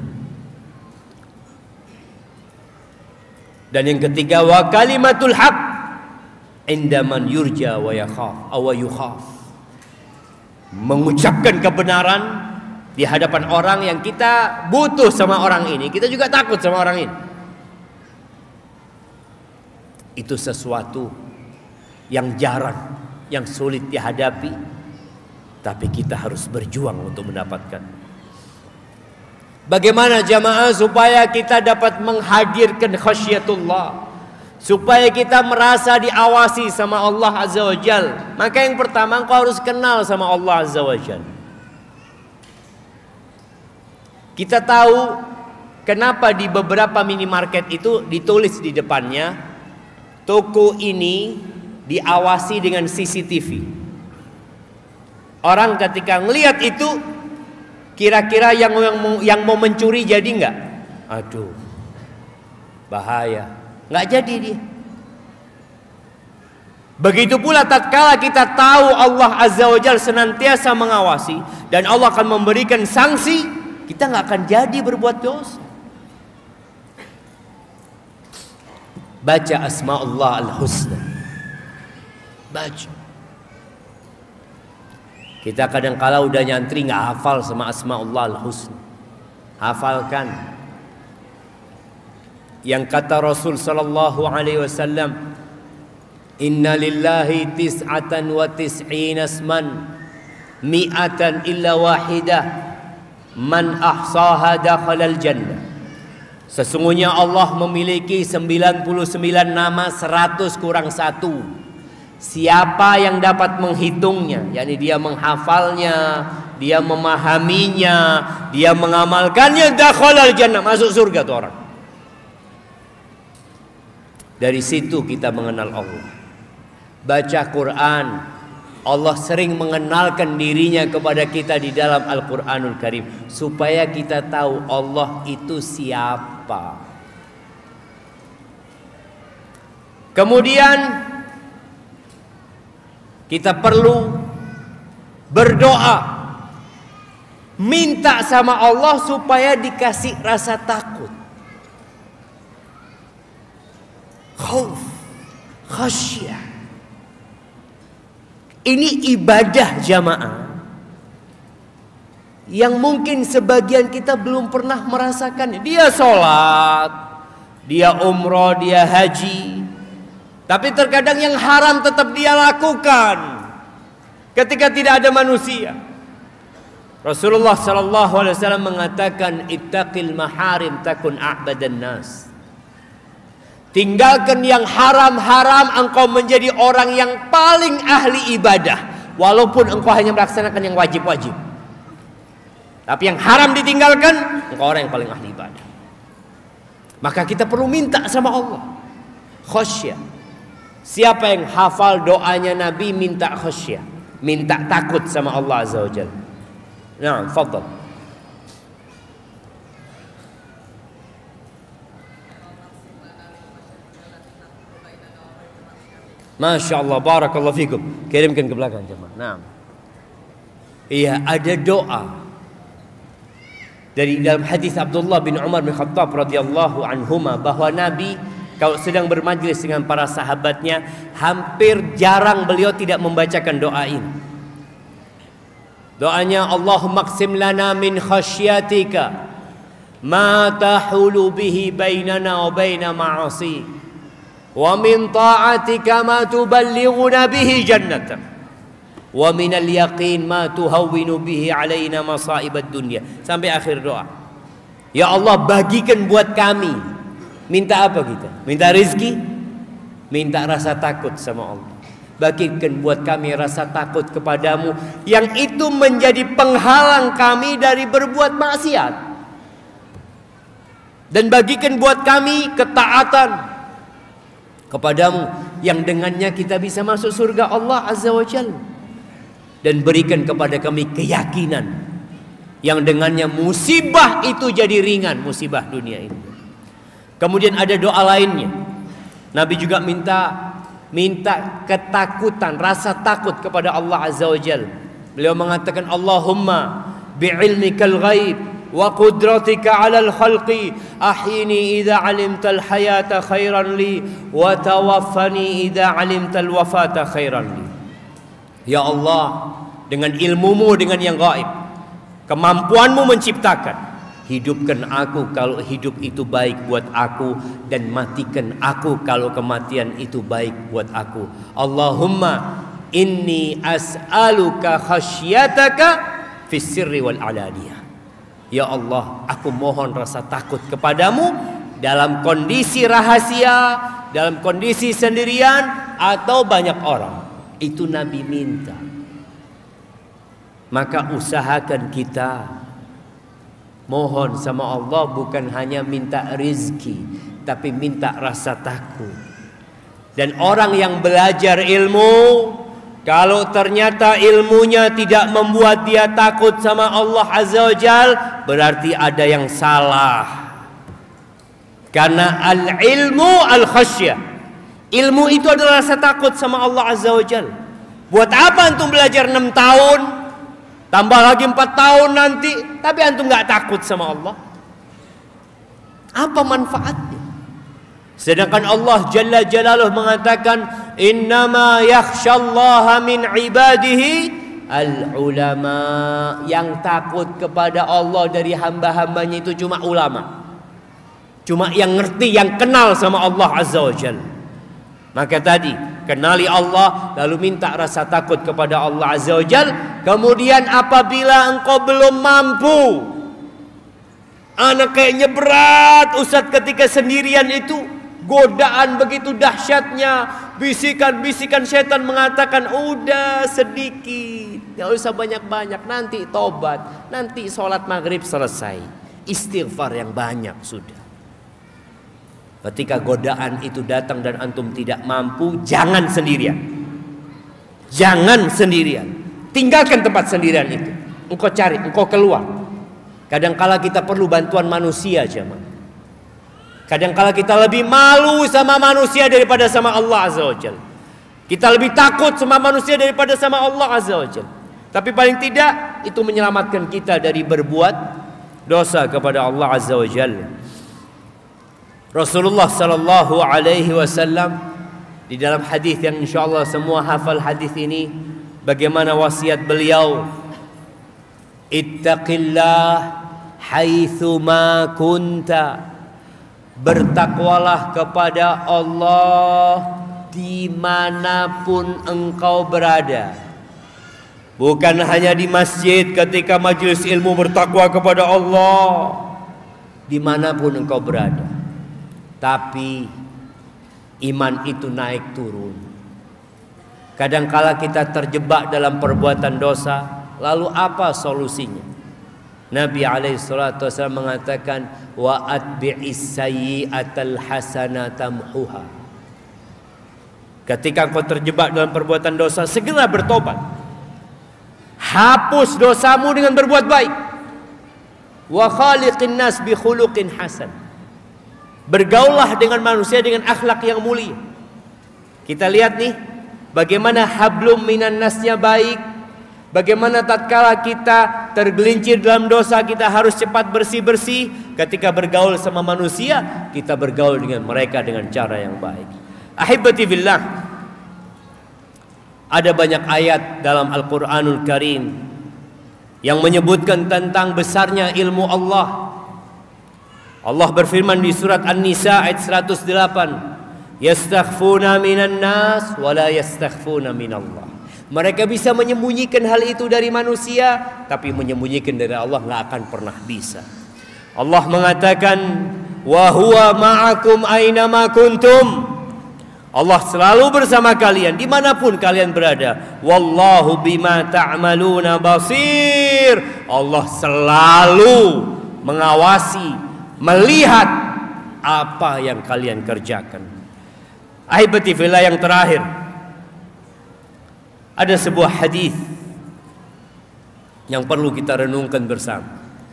Dan yang ketiga, wa kalimatul haq inda man yurja wa yakhaf aw yukhaf, mengucapkan kebenaran di hadapan orang yang kita butuh sama orang ini, kita juga takut sama orang ini. Itu sesuatu yang jarang, yang sulit dihadapi, tapi kita harus berjuang untuk mendapatkan. Bagaimana jamaah supaya kita dapat menghadirkan khasyatullah, supaya kita merasa diawasi sama Allah Azza wa Jalla? Maka yang pertama, engkau harus kenal sama Allah Azza wa Jalla. Kita tahu kenapa di beberapa minimarket itu ditulis di depannya, toko ini diawasi dengan C C T V. Orang ketika ngelihat itu, kira-kira yang yang mau, yang mau mencuri jadi nggak? Aduh, bahaya, nggak jadi dia. Begitu pula tatkala kita tahu Allah Azza wa Jalla senantiasa mengawasi dan Allah akan memberikan sanksi, kita nggak akan jadi berbuat dosa. Baca Asma'ullah Al-Husna, baca. Kita kadang-kala udah nyantri nggak hafal sama Asma'ullah Al-Husna. Hafalkan. Yang kata Rasul sallallahu alaihi wasallam, inna lillahi tis'atan wa tis'ina asman mi'atan illa wahidah man ahsaha dakhalal jannah. Sesungguhnya Allah memiliki sembilan puluh sembilan nama, seratus kurang satu. Siapa yang dapat menghitungnya, yakni dia menghafalnya, dia memahaminya, dia mengamalkannya, dakhalal jannah, masuk surga tuh orang. Dari situ kita mengenal Allah. Baca Quran, Allah sering mengenalkan dirinya kepada kita di dalam Al-Quranul Karim, supaya kita tahu Allah itu siapa. Kemudian kita perlu berdoa, minta sama Allah supaya dikasih rasa takut, khauf, khasyah. Ini ibadah jamaah yang mungkin sebagian kita belum pernah merasakannya. Dia sholat, dia umroh, dia haji, tapi terkadang yang haram tetap dia lakukan. ketika tidak ada manusia. Rasulullah sallallahu alaihi wasallam mengatakan, ittaqil maharim takun a'badan nas. Tinggalkan yang haram-haram, engkau menjadi orang yang paling ahli ibadah, walaupun engkau hanya melaksanakan yang wajib-wajib. Tapi yang haram ditinggalkan, engkau orang yang paling ahli ibadah. Maka kita perlu minta sama Allah khasyah. Siapa yang hafal doanya Nabi minta khasyah, minta takut sama Allah Azza wa Jalla. Nah, fadhal. Masya Allah, barakallahu fikum. Kirimkan ke belakang jemaah. Nah, iya, ada doa dari dalam hadis Abdullah bin Umar bin Khattab radhiyallahu anhuma bahwa Nabi kalau sedang bermajlis dengan para sahabatnya, hampir jarang beliau tidak membacakan doa ini. Doanya, Allahumma qsim lana min khasyatika ma tahulu bihi bainana wa baina ma'asi wa min ta'atika ma tuballighuna bihi jannatak wa minal yaqin ma tuhawwinu bihi alaina masaibad dunya. Sampai akhir doa. Ya Allah, bagikan buat kami. Minta apa kita? Minta rezeki? Minta rasa takut sama Allah. Bagikan buat kami rasa takut kepadamu, yang itu menjadi penghalang kami dari berbuat maksiat. Dan bagikan buat kami ketaatan kepadamu, yang dengannya kita bisa masuk surga Allah Azza wa Jalla. Dan berikan kepada kami keyakinan yang dengannya musibah itu jadi ringan, musibah dunia ini. Kemudian ada doa lainnya. Nabi juga minta minta ketakutan, rasa takut kepada Allah Azza wa Jalla. Beliau mengatakan, Allahumma bi'ilmikal ghaib wa qudratika 'alal khalqi ahyini idza 'alimtal hayata khairan li wa tawaffani idza 'alimtal wafata khairan li. Ya Allah, dengan ilmumu, dengan yang gaib, kemampuanmu menciptakan, hidupkan aku kalau hidup itu baik buat aku, dan matikan aku kalau kematian itu baik buat aku. Allahumma inni as'aluka khasyataka fis sirri wal alaniyah. Ya Allah, aku mohon rasa takut kepadamu dalam kondisi rahasia, dalam kondisi sendirian atau banyak orang. Itu Nabi minta. Maka usahakan kita mohon sama Allah bukan hanya minta rizki, tapi minta rasa takut. Dan orang yang belajar ilmu, kalau ternyata ilmunya tidak membuat dia takut sama Allah Azza wa Jal, berarti ada yang salah. Karena al-ilmu al-khasyah, ilmu itu adalah rasa takut sama Allah Azza wa Jal. Buat apa antum belajar enam tahun, tambah lagi empat tahun nanti, tapi antum gak takut sama Allah? Apa manfaatnya? Sedangkan Allah Jalla Jalaluh mengatakan, innama yakhsyallaha min ibadihi al-ulama. Yang takut kepada Allah dari hamba-hambanya itu cuma ulama, cuma yang ngerti, yang kenal sama Allah Azza wa Jalla. Maka tadi, kenali Allah, lalu minta rasa takut kepada Allah Azza wa Jal. Kemudian apabila engkau belum mampu, anak kayaknya berat Ustaz ketika sendirian itu, godaan begitu dahsyatnya, bisikan-bisikan setan mengatakan, udah sedikit, gak usah banyak-banyak, nanti tobat, nanti sholat maghrib selesai, istighfar yang banyak sudah. Ketika godaan itu datang dan antum tidak mampu, jangan sendirian. Jangan sendirian. Tinggalkan tempat sendirian itu. Engkau cari, engkau keluar. Kadangkala kita perlu bantuan manusia, jemaah. Kadangkala kita lebih malu sama manusia daripada sama Allah Azza wa Jalla. Kita lebih takut sama manusia daripada sama Allah Azza wa Jalla. Tapi paling tidak itu menyelamatkan kita dari berbuat dosa kepada Allah Azza wa Jalla. Rasulullah sallallahu alaihi wasallam di dalam hadis yang insyaallah semua hafal hadis ini, bagaimana wasiat beliau, ittaqillah haitsu ma kunta, bertakwalah kepada Allah dimanapun engkau berada. Bukan hanya di masjid ketika majelis ilmu bertakwa kepada Allah, dimanapun engkau berada. Tapi iman itu naik turun. Kadangkala kita terjebak dalam perbuatan dosa, lalu apa solusinya? Nabi alaihi salatu wasallam mengatakan, wa atbi'is sayyi'atal hasanata tamhuha. Ketika engkau terjebak dalam perbuatan dosa, segera bertobat. Hapus dosamu dengan berbuat baik. Wa khaliqin nas bi khuluqin hasan. Bergaullah dengan manusia dengan akhlak yang mulia. Kita lihat nih bagaimana hablum minan nasnya baik. Bagaimana tatkala kita tergelincir dalam dosa, kita harus cepat bersih-bersih. Ketika bergaul sama manusia, kita bergaul dengan mereka dengan cara yang baik. Ahibati billah, ada banyak ayat dalam Al-Quranul Karim yang menyebutkan tentang besarnya ilmu Allah. Allah berfirman di surat An-Nisa ayat seratus delapan, yastakhfuna minan nas wa la yastakhfuna minallah. Mereka bisa menyembunyikan hal itu dari manusia, tapi menyembunyikan dari Allah nggak akan pernah bisa. Allah mengatakan, wa huwa ma'akum aina ma kuntum. Allah selalu bersama kalian dimanapun kalian berada. Wallahu bima ta'maluna basir. Allah selalu mengawasi, melihat apa yang kalian kerjakan. Ahibati fillah, yang terakhir, ada sebuah hadis yang perlu kita renungkan bersama.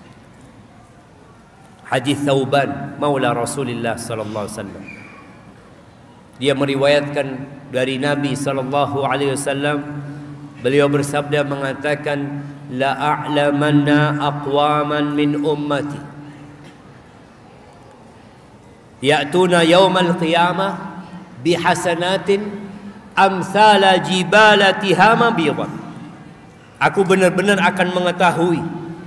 Hadis Thauban maula Rasulullah sallallahu alaihi wasallam. Dia meriwayatkan dari Nabi sallallahu alaihi wasallam, beliau bersabda mengatakan, la a'lamanna aqwaman min ummati ya'tuna yaumal qiyamah bihasanatin amsala jibalati hama bidan. Aku benar-benar akan mengetahui,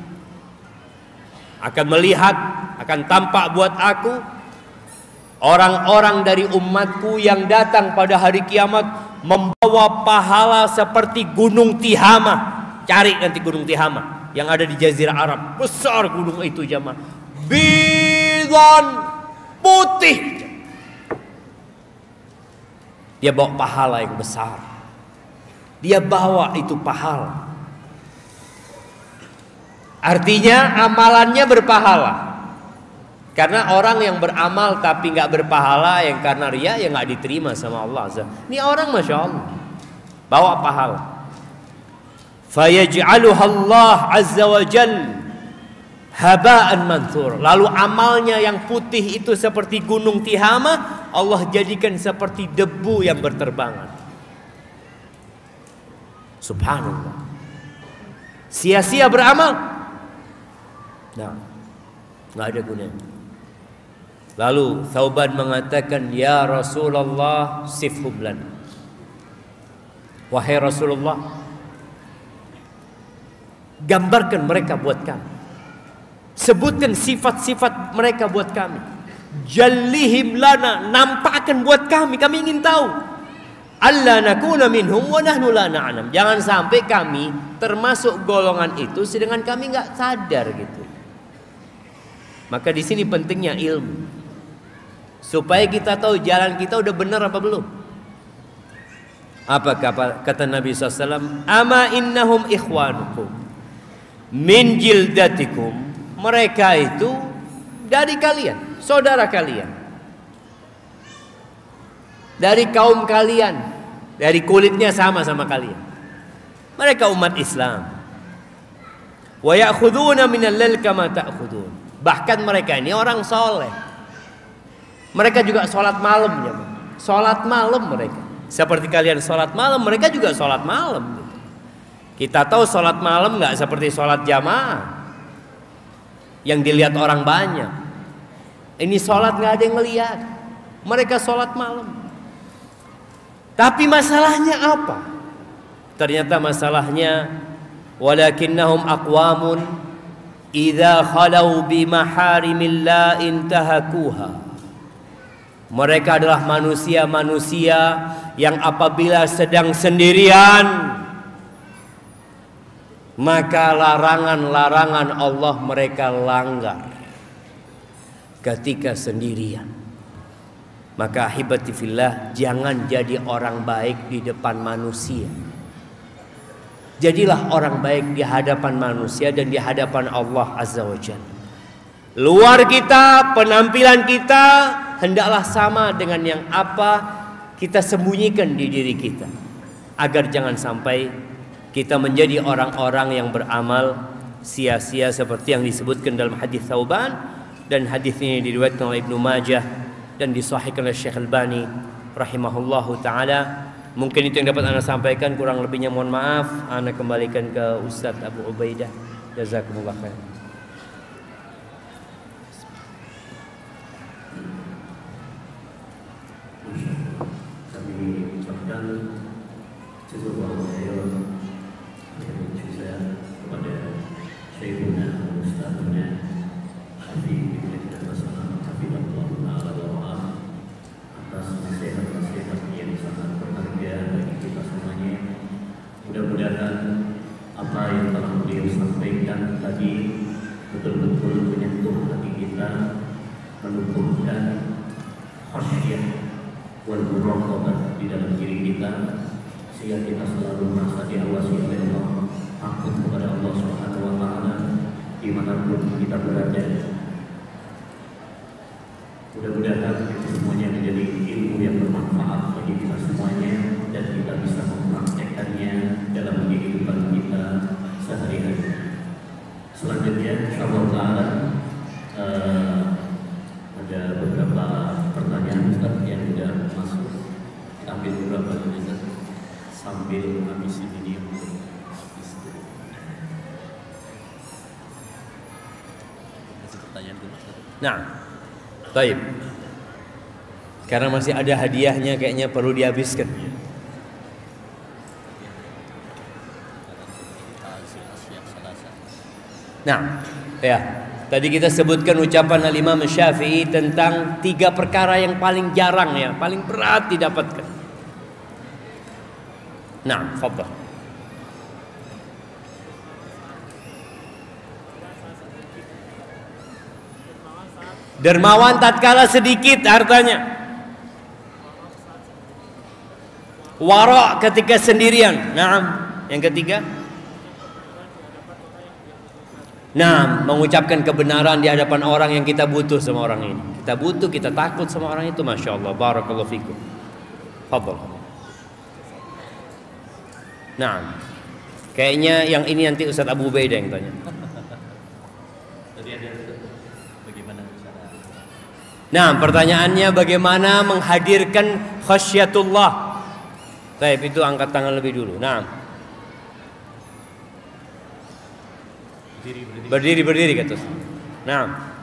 akan melihat, akan tampak buat aku orang-orang dari umatku yang datang pada hari kiamat membawa pahala seperti gunung Tihama. Cari nanti gunung Tihama yang ada di Jazirah Arab. Besar gunung itu jamaah. Bidan, putih. Dia bawa pahala yang besar. Dia bawa itu pahala. Artinya amalannya berpahala. Karena orang yang beramal tapi nggak berpahala, yang karena riya, yang nggak diterima sama Allah. Ini orang masya Allah bawa pahala. Fayaj'aluha Allah azza wa jal haba'an manthur. Lalu amalnya yang putih itu seperti gunung Tihama, Allah jadikan seperti debu yang berterbangan. Subhanallah. Sia-sia beramal. Nah, nggak ada gunanya. Lalu Thauban mengatakan, ya Rasulullah sifhum lana. Wahai Rasulullah, gambarkan mereka buat kami. Sebutkan sifat-sifat mereka buat kami. Jallihim lana, nampakkan buat kami, kami ingin tahu. Alla nakuna minhum wa nahnu la na'lam. Jangan sampai kami termasuk golongan itu sedangkan kami enggak sadar gitu. Maka di sini pentingnya ilmu. Supaya kita tahu jalan kita udah benar apa belum. Apa kata Nabi shallallahu alaihi wasallam? Ama innahum ikhwanukum min jildatikum. Mereka itu dari kalian, saudara kalian, dari kaum kalian, dari kulitnya sama sama kalian. Mereka umat Islam. Wa ya'khuduna minal lail kama ta'khudun. Bahkan mereka ini orang soleh. Mereka juga sholat malam ya, sholat malam mereka. Seperti kalian sholat malam, mereka juga sholat malam. Kita tahu sholat malam nggak seperti sholat jamaah yang dilihat orang banyak. Ini sholat nggak ada yang ngelihat. Mereka sholat malam. Tapi masalahnya apa? Ternyata masalahnya walakinnahum aqwamun idza khalau bi maharimillah intahakuha. Mereka adalah manusia-manusia yang apabila sedang sendirian maka larangan-larangan Allah mereka langgar ketika sendirian. Maka ahibati fillah, jangan jadi orang baik di depan manusia. Jadilah orang baik di hadapan manusia dan di hadapan Allah Azza wa Jalla. Luar kita, penampilan kita hendaklah sama dengan yang apa kita sembunyikan di diri kita, agar jangan sampai kita menjadi orang-orang yang beramal sia-sia seperti yang disebutkan dalam hadis Thauban. Dan hadis ini diriwayatkan oleh Ibnu Majah dan disahihkan oleh Syekh Albani rahimahullahu taala. Mungkin itu yang dapat Anda sampaikan, kurang lebihnya mohon maaf. Anda kembalikan ke Ustaz Abu Ubaidah. Jazakumullah khair. Kami ucapkan jazakallahu khairan juga kepada Syekhuna Ustaznya Habib atas nasihat-nasihat yang sangat berharga bagi kita semuanya. Mudah-mudahan apa yang telah beliau sampaikan tadi betul-betul menyentuh hati kita, menumbuhkan khasyah wal muraqabah di dalam diri kita, sehingga kita selalu merasa diawasi oleh Allah, takut kepada Allah Subhanahu wa taala dimanapun kita berada. Mudah-mudahan itu semuanya menjadi ilmu yang bermanfaat bagi kita semuanya dan kita bisa mempraktekkannya dalam kehidupan kita sehari-hari. Selanjutnya, insyaallah taala uh, ada beberapa pertanyaan Ustaz yang sudah masuk. Kita ambil beberapa Ustaz sambil mengisi video. Kasih pertanyaan dulu. Nah, baik. Karena masih ada hadiahnya, kayaknya perlu dihabiskan. Nah, ya, tadi kita sebutkan ucapan Al-Imam Syafi'i tentang tiga perkara yang paling jarang, ya, paling berat didapatkan. Nah, fadhal. Dermawan tatkala sedikit hartanya. Wara' ketika sendirian. Naam. Yang ketiga, nah, mengucapkan kebenaran di hadapan orang yang kita butuh sama orang ini. Kita butuh, kita takut sama orang itu. Masya Allah. Barakallahu fikum. Fadhal. Nah, kayaknya yang ini nanti Ustaz Abu Ubaidah yang tanya. Nah, pertanyaannya bagaimana menghadirkan khasyatullah. Baik, itu angkat tangan lebih dulu. Nah, berdiri berdiri kata. Nah,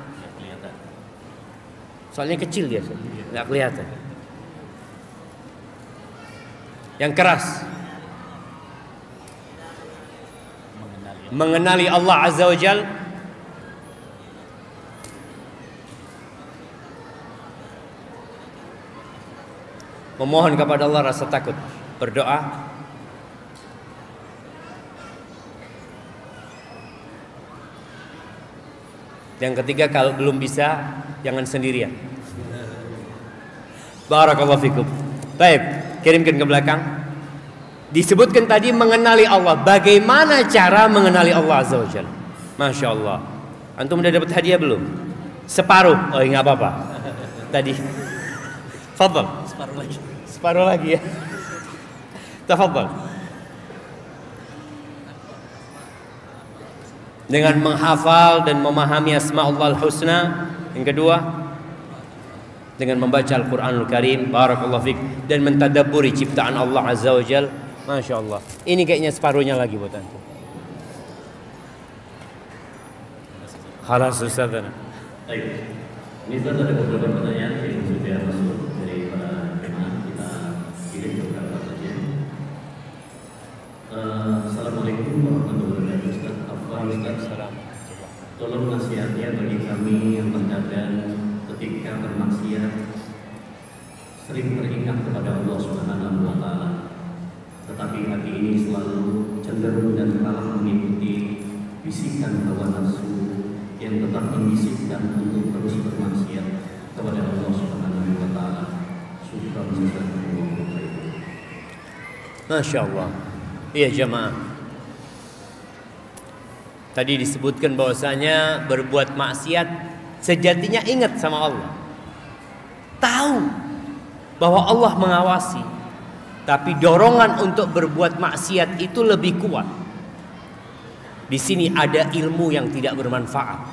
soalnya kecil dia, nggak kelihatan. Yang keras. Mengenali Allah Azza wa Jalla. Memohon kepada Allah rasa takut, berdoa. Yang ketiga, kalau belum bisa jangan sendirian. Barakallahu fikum. Baik, kirimkan ke belakang. Disebutkan tadi mengenali Allah. Bagaimana cara mengenali Allah Azza wa Jalla? Masya Allah. Antum udah dapat hadiah belum? Separuh. Oh, nggak apa-apa. Tadi. Fadhal. Separuh lagi. Separuh lagi ya. Tafadhal. Dengan menghafal dan memahami asma Allah al-husna. Yang kedua, dengan membaca Al-Quranul Karim. Barakallahu fiik. Dan mentadabburi ciptaan Allah Azza wa Jalla. Masya Allah. Ini kayaknya separuhnya lagi buat antum. Khalas Ustaz. Baik. Ini Ustaz ada beberapa pertanyaan yang sudah masuk dari para jemaah, kita kirim beberapa saja. Uh, Assalamualaikum warahmatullahi wabarakatuh. Waalaikumsalam. Tolong nasihatnya bagi kami yang terkadang ketika bermaksiat sering teringat kepada Allah Subhanahu wa taala, tetapi hati ini selalu cenderung dan kalah mengikuti bisikan hawa nafsu yang tetap membisikkan untuk terus bermaksiat kepada Allah Subhanahu wa taala. Syukran jazakumullah khairan. Masya Allah. Iya jemaah. Tadi disebutkan bahwasanya berbuat maksiat sejatinya ingat sama Allah. Tahu bahwa Allah mengawasi. Tapi dorongan untuk berbuat maksiat itu lebih kuat. Di sini ada ilmu yang tidak bermanfaat.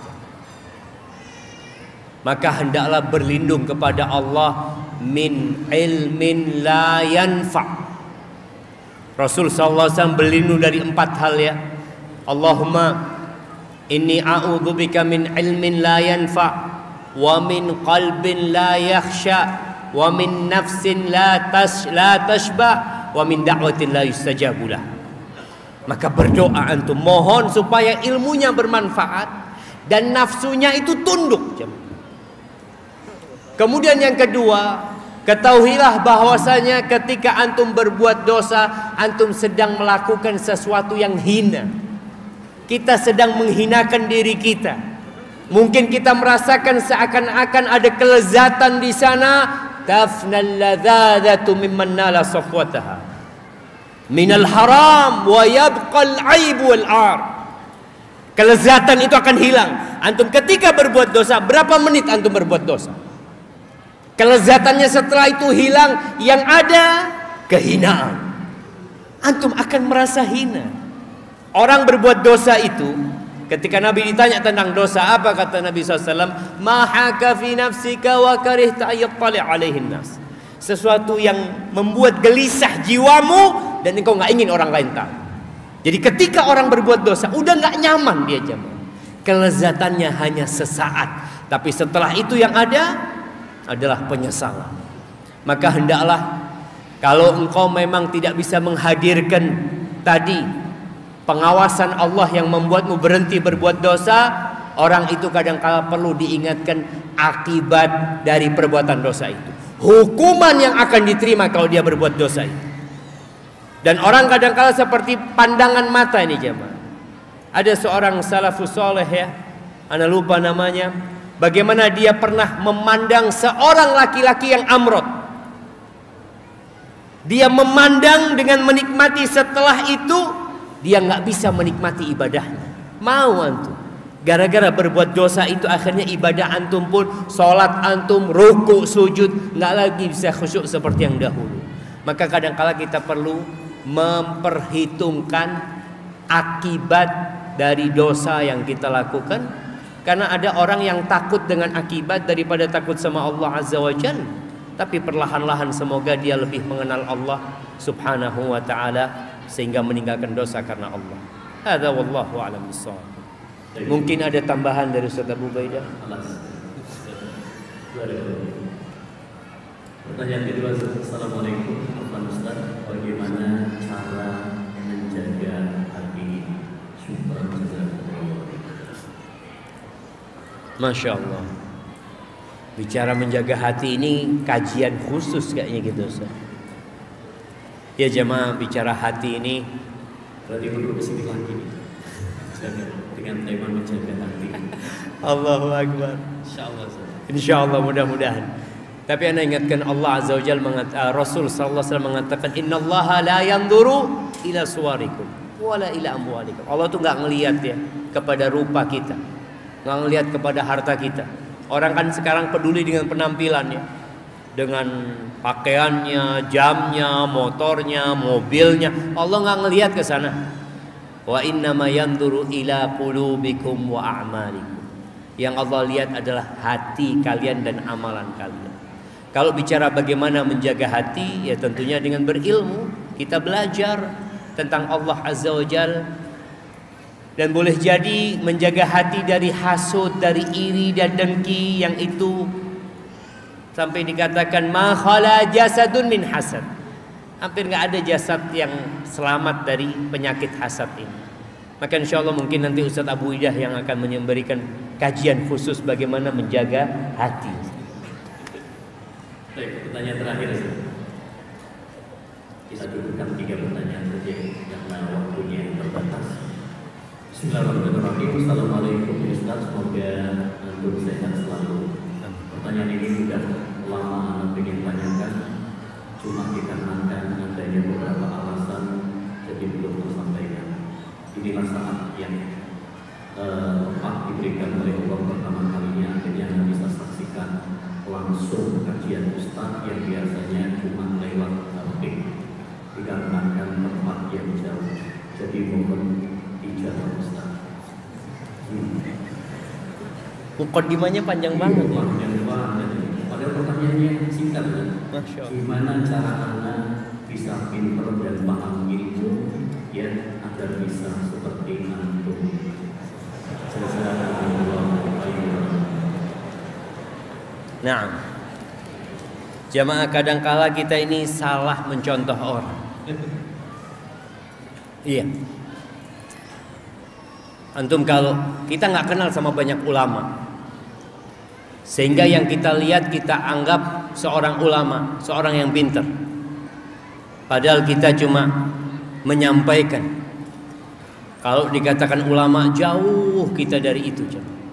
Maka hendaklah berlindung kepada Allah min ilmin la yanfa'. Rasul sallallahu alaihi wasallam berlindung dari empat hal ya. Allahumma inni a'udzubika min ilmin la yanfa' wa min qalbin la yakhsha wa min nafsin la tas la tashba wa min da'watin la yustajabu lah. Maka berdoa antum, mohon supaya ilmunya bermanfaat dan nafsunya itu tunduk. Kemudian yang kedua, ketahuilah bahwasanya ketika antum berbuat dosa, antum sedang melakukan sesuatu yang hina. Kita sedang menghinakan diri kita. Mungkin kita merasakan seakan-akan ada kelezatan di sana. Tafnal ladzadzatu mimman nala safwataha minal haram wa yabqal aib wal ar. Kelezatan itu akan hilang. Antum ketika berbuat dosa, berapa menit antum berbuat dosa? Kelezatannya setelah itu hilang, yang ada kehinaan. Antum akan merasa hina. Orang berbuat dosa itu, ketika Nabi ditanya tentang dosa, apa kata Nabi shallallahu alaihi wasallam? Ma haka fi nafsika wa karihta ayyatali alaihin nas. Sesuatu yang membuat gelisah jiwamu dan engkau nggak ingin orang lain tahu. Jadi ketika orang berbuat dosa, udah nggak nyaman dia jemaah. Kelezatannya hanya sesaat, tapi setelah itu yang ada adalah penyesalan. Maka hendaklah kalau engkau memang tidak bisa menghadirkan tadi pengawasan Allah yang membuatmu berhenti berbuat dosa, orang itu kadang-kala perlu diingatkan akibat dari perbuatan dosa itu. Hukuman yang akan diterima kalau dia berbuat dosa itu. Dan orang kadang-kala seperti pandangan mata ini jemaah. Ada seorang salafus soleh ya, ana lupa namanya. Bagaimana dia pernah memandang seorang laki-laki yang amrot. Dia memandang dengan menikmati, setelah itu dia nggak bisa menikmati ibadahnya. Mau antum? Gara-gara berbuat dosa itu akhirnya ibadah antum pun, sholat antum, ruku, sujud, nggak lagi bisa khusyuk seperti yang dahulu. Maka kadang-kala kita perlu memperhitungkan akibat dari dosa yang kita lakukan. Karena ada orang yang takut dengan akibat daripada takut sama Allah Azza wa Jalla. Tapi perlahan-lahan semoga dia lebih mengenal Allah Subhanahu wa ta'ala, sehingga meninggalkan dosa karena Allah. Hadza wallahu a'lam bissawab. Mungkin ada tambahan dari Ustaz Abu Baidah. Pertanyaan kedua, Assalamualaikum Ustaz, bagaimana cara menjaga hati? Syukran jazakumullah. Masya Allah. Bicara menjaga hati ini kajian khusus kayaknya gitu Ustaz. Ya jemaah, bicara hati ini berarti perlu kesini lagi nih. Dengan tema menjaga hati. Allahu Akbar. Insyaallah. Insyaallah, mudah-mudahan. Tapi anda ingatkan Allah Azza wa Jalla mengatakan, Rasul sallallahu alaihi wasallam mengatakan, innallaha la yanzuru ila suwarikum wala ila amwalikum. Allah tuh nggak ngelihat ya kepada rupa kita, nggak ngelihat kepada harta kita. Orang kan sekarang peduli dengan penampilannya, dengan pakaiannya, jamnya, motornya, mobilnya. Allah nggak ngelihat ke sana. Wa innama yanzuru ila qulubikum wa a'malikum. Yang Allah lihat adalah hati kalian dan amalan kalian. Kalau bicara bagaimana menjaga hati, ya tentunya dengan berilmu. Kita belajar tentang Allah Azza wa Jalla. Dan boleh jadi menjaga hati dari hasud, dari iri dan dengki, yang itu sampai dikatakan ma khala jasadun min hasad. Hampir nggak ada jasad yang selamat dari penyakit hasad ini. Maka insya Allah mungkin nanti Ustaz Abu Idah yang akan memberikan kajian khusus bagaimana menjaga hati. Baik, pertanyaan terakhir. Kita cukupkan tiga pertanyaan saja karena waktunya yang terbatas. Bismillahirrahmanirrahim. Assalamualaikum Ustaz, semoga antum sehat selalu. Pertanyaan ini sudah lama anak ingin tanyakan, cuma dikarenakan adanya beberapa alasan jadi belum tersampaikan. Inilah saat yang tepat uh, diberikan oleh Allah pertama kalinya, akhirnya anda bisa saksikan langsung kajian Ustaz yang biasanya cuma lewat artik, dikarenakan tempat yang jauh. Jadi mohon ijazah Ustaz. Hmm. Mukaddimahnya panjang banget. Panjang banget. Padahal pertanyaannya singkat kan? Gimana cara anda bisa pintar dan paham ilmu ya agar bisa seperti antum? Nah, jamaah kadangkala kita ini salah mencontoh orang. Iya. Antum kalau kita nggak kenal sama banyak ulama, sehingga yang kita lihat kita anggap seorang ulama, seorang yang pintar. Padahal kita cuma menyampaikan. Kalau dikatakan ulama, jauh kita dari itu.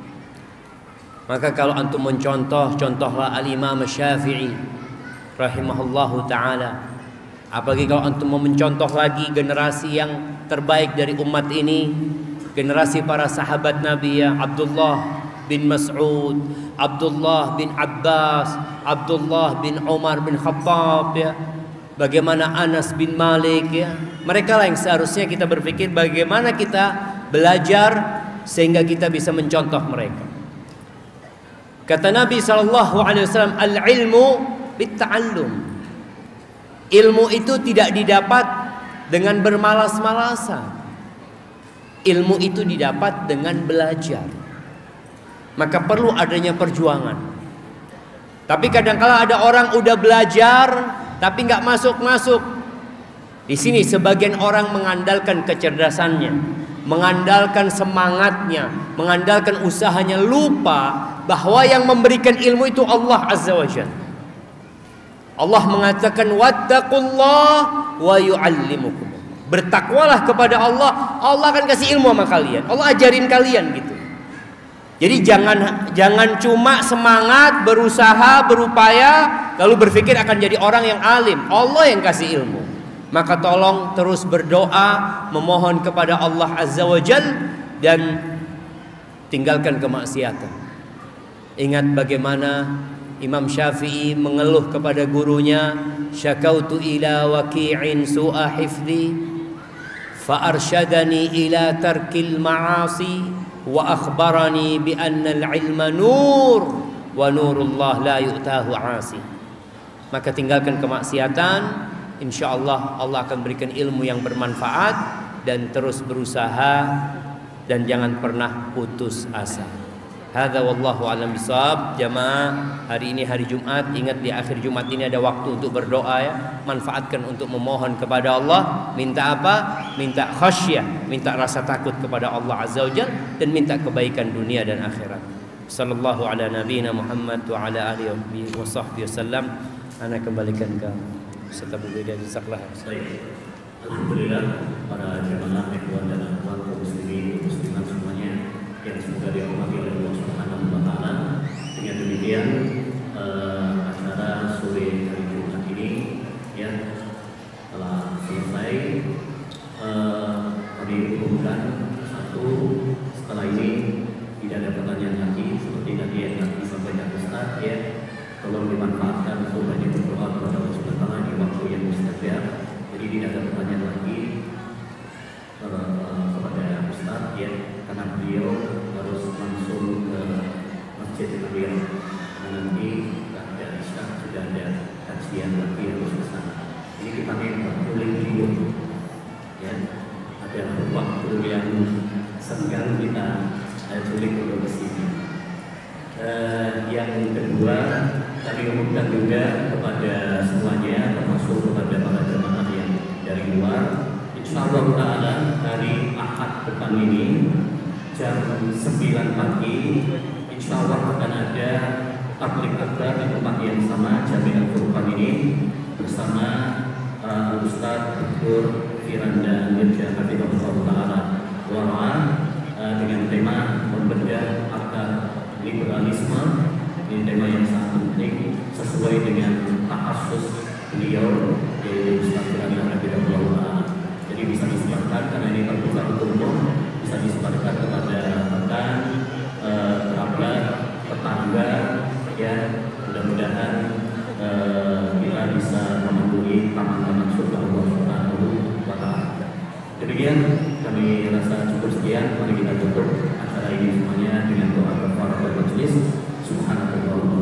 Maka kalau antum mencontoh, contohlah Al-Imam Syafi'i rahimahullahu ta'ala. Apalagi kalau antum mau mencontoh lagi generasi yang terbaik dari umat ini, generasi para sahabat Nabi ya, Abdullah bin Mas'ud, Abdullah bin Abbas, Abdullah bin Umar bin Khattab ya. Bagaimana Anas bin Malik ya. Mereka lah yang seharusnya kita berpikir bagaimana kita belajar sehingga kita bisa mencontoh mereka. Kata Nabi sallallahu alaihi wasallam, al-ilmu bitta'allum. Ilmu itu tidak didapat dengan bermalas-malasan. Ilmu itu didapat dengan belajar. Maka perlu adanya perjuangan. Tapi kadang-kala ada orang udah belajar tapi nggak masuk-masuk. Di sini sebagian orang mengandalkan kecerdasannya, mengandalkan semangatnya, mengandalkan usahanya, lupa bahwa yang memberikan ilmu itu Allah Azza wa Jalla. Allah mengatakan wattaqullah wa yu'allimukum. Bertakwalah kepada Allah, Allah akan kasih ilmu sama kalian. Allah ajarin kalian gitu. Jadi jangan jangan cuma semangat, berusaha, berupaya lalu berpikir akan jadi orang yang alim. Allah yang kasih ilmu. Maka tolong terus berdoa, memohon kepada Allah Azza wa Jalla dan tinggalkan kemaksiatan. Ingat bagaimana Imam Syafi'i mengeluh kepada gurunya, syakautu ila waqi'in su'a hifdhi fa arsyadani ila tarkil ma'asi wa akhbarani bi anna al-ilma nur wa nurullah la yu'tahu 'asi. Maka tinggalkan kemaksiatan, insyaallah Allah akan berikan ilmu yang bermanfaat, dan terus berusaha dan jangan pernah putus asa. Hadza wallahu a'lam bishawab. Jamaah, hari ini hari Jumat, ingat di akhir Jumat ini ada waktu untuk berdoa ya. Manfaatkan untuk memohon kepada Allah. Minta apa? Minta khasyah, minta rasa takut kepada Allah Azza wa Jalla, dan minta kebaikan dunia dan akhirat. Sallallahu ala nabiyina Muhammad wa ala alihi wa sahbihi wasallam. Ana kembalikan ke Ustaz Abu Beda Jazakallah. Alhamdulillah para jamaah ikhwan dan akhwat kaum muslimin muslimat semuanya yang semoga dirahmati oleh Allah Subhanahu wa taala. Dengan demikian uh, acara sore hari Jumat ini ya telah selesai. Uh, kami umumkan satu, setelah ini tidak ada pertanyaan lagi seperti tadi yang tadi disampaikan Ustaz ya. Tolong dimanfaatkan untuk banyak berdoa kepada Allah Subhanahu wa taala di waktu yang mustajab. Jadi tidak ada pertanyaan lagi uh, kepada Ustaz ya, karena beliau harus langsung ke masjid beliau. Karena nanti ada Isya sudah ada kajian lagi harus ke sana. Ini kita memang boleh dulu ya. Ada waktu yang senggang kita uh, sulit untuk ke sini. Uh, yang kedua, kami umumkan juga kepada semuanya, termasuk kepada para jemaah yang dari luar, insyaallah ta'ala hari Ahad depan ini jam sembilan pagi insyaallah akan ada tabligh akbar di tempat yang sama, Jami'at Furqan ini, bersama uh, Ustaz Doktor Firanda Mirja Hafizahullah ta'ala wa tema yang sangat penting sesuai dengan takhasus beliau yaitu Ustaz Firman Hafizahullah. Jadi bisa disebarkan karena ini terbuka untuk umum, bisa disebarkan kepada rekan, eh, kerabat, tetangga, ya mudah-mudahan eh, kita bisa memenuhi taman-taman surga Allah Subhanahu wa Ta'ala. Demikian kami rasa cukup sekian. Mari kita tutup acara ini semuanya dengan doa kafaratul majlis. Subhanallah.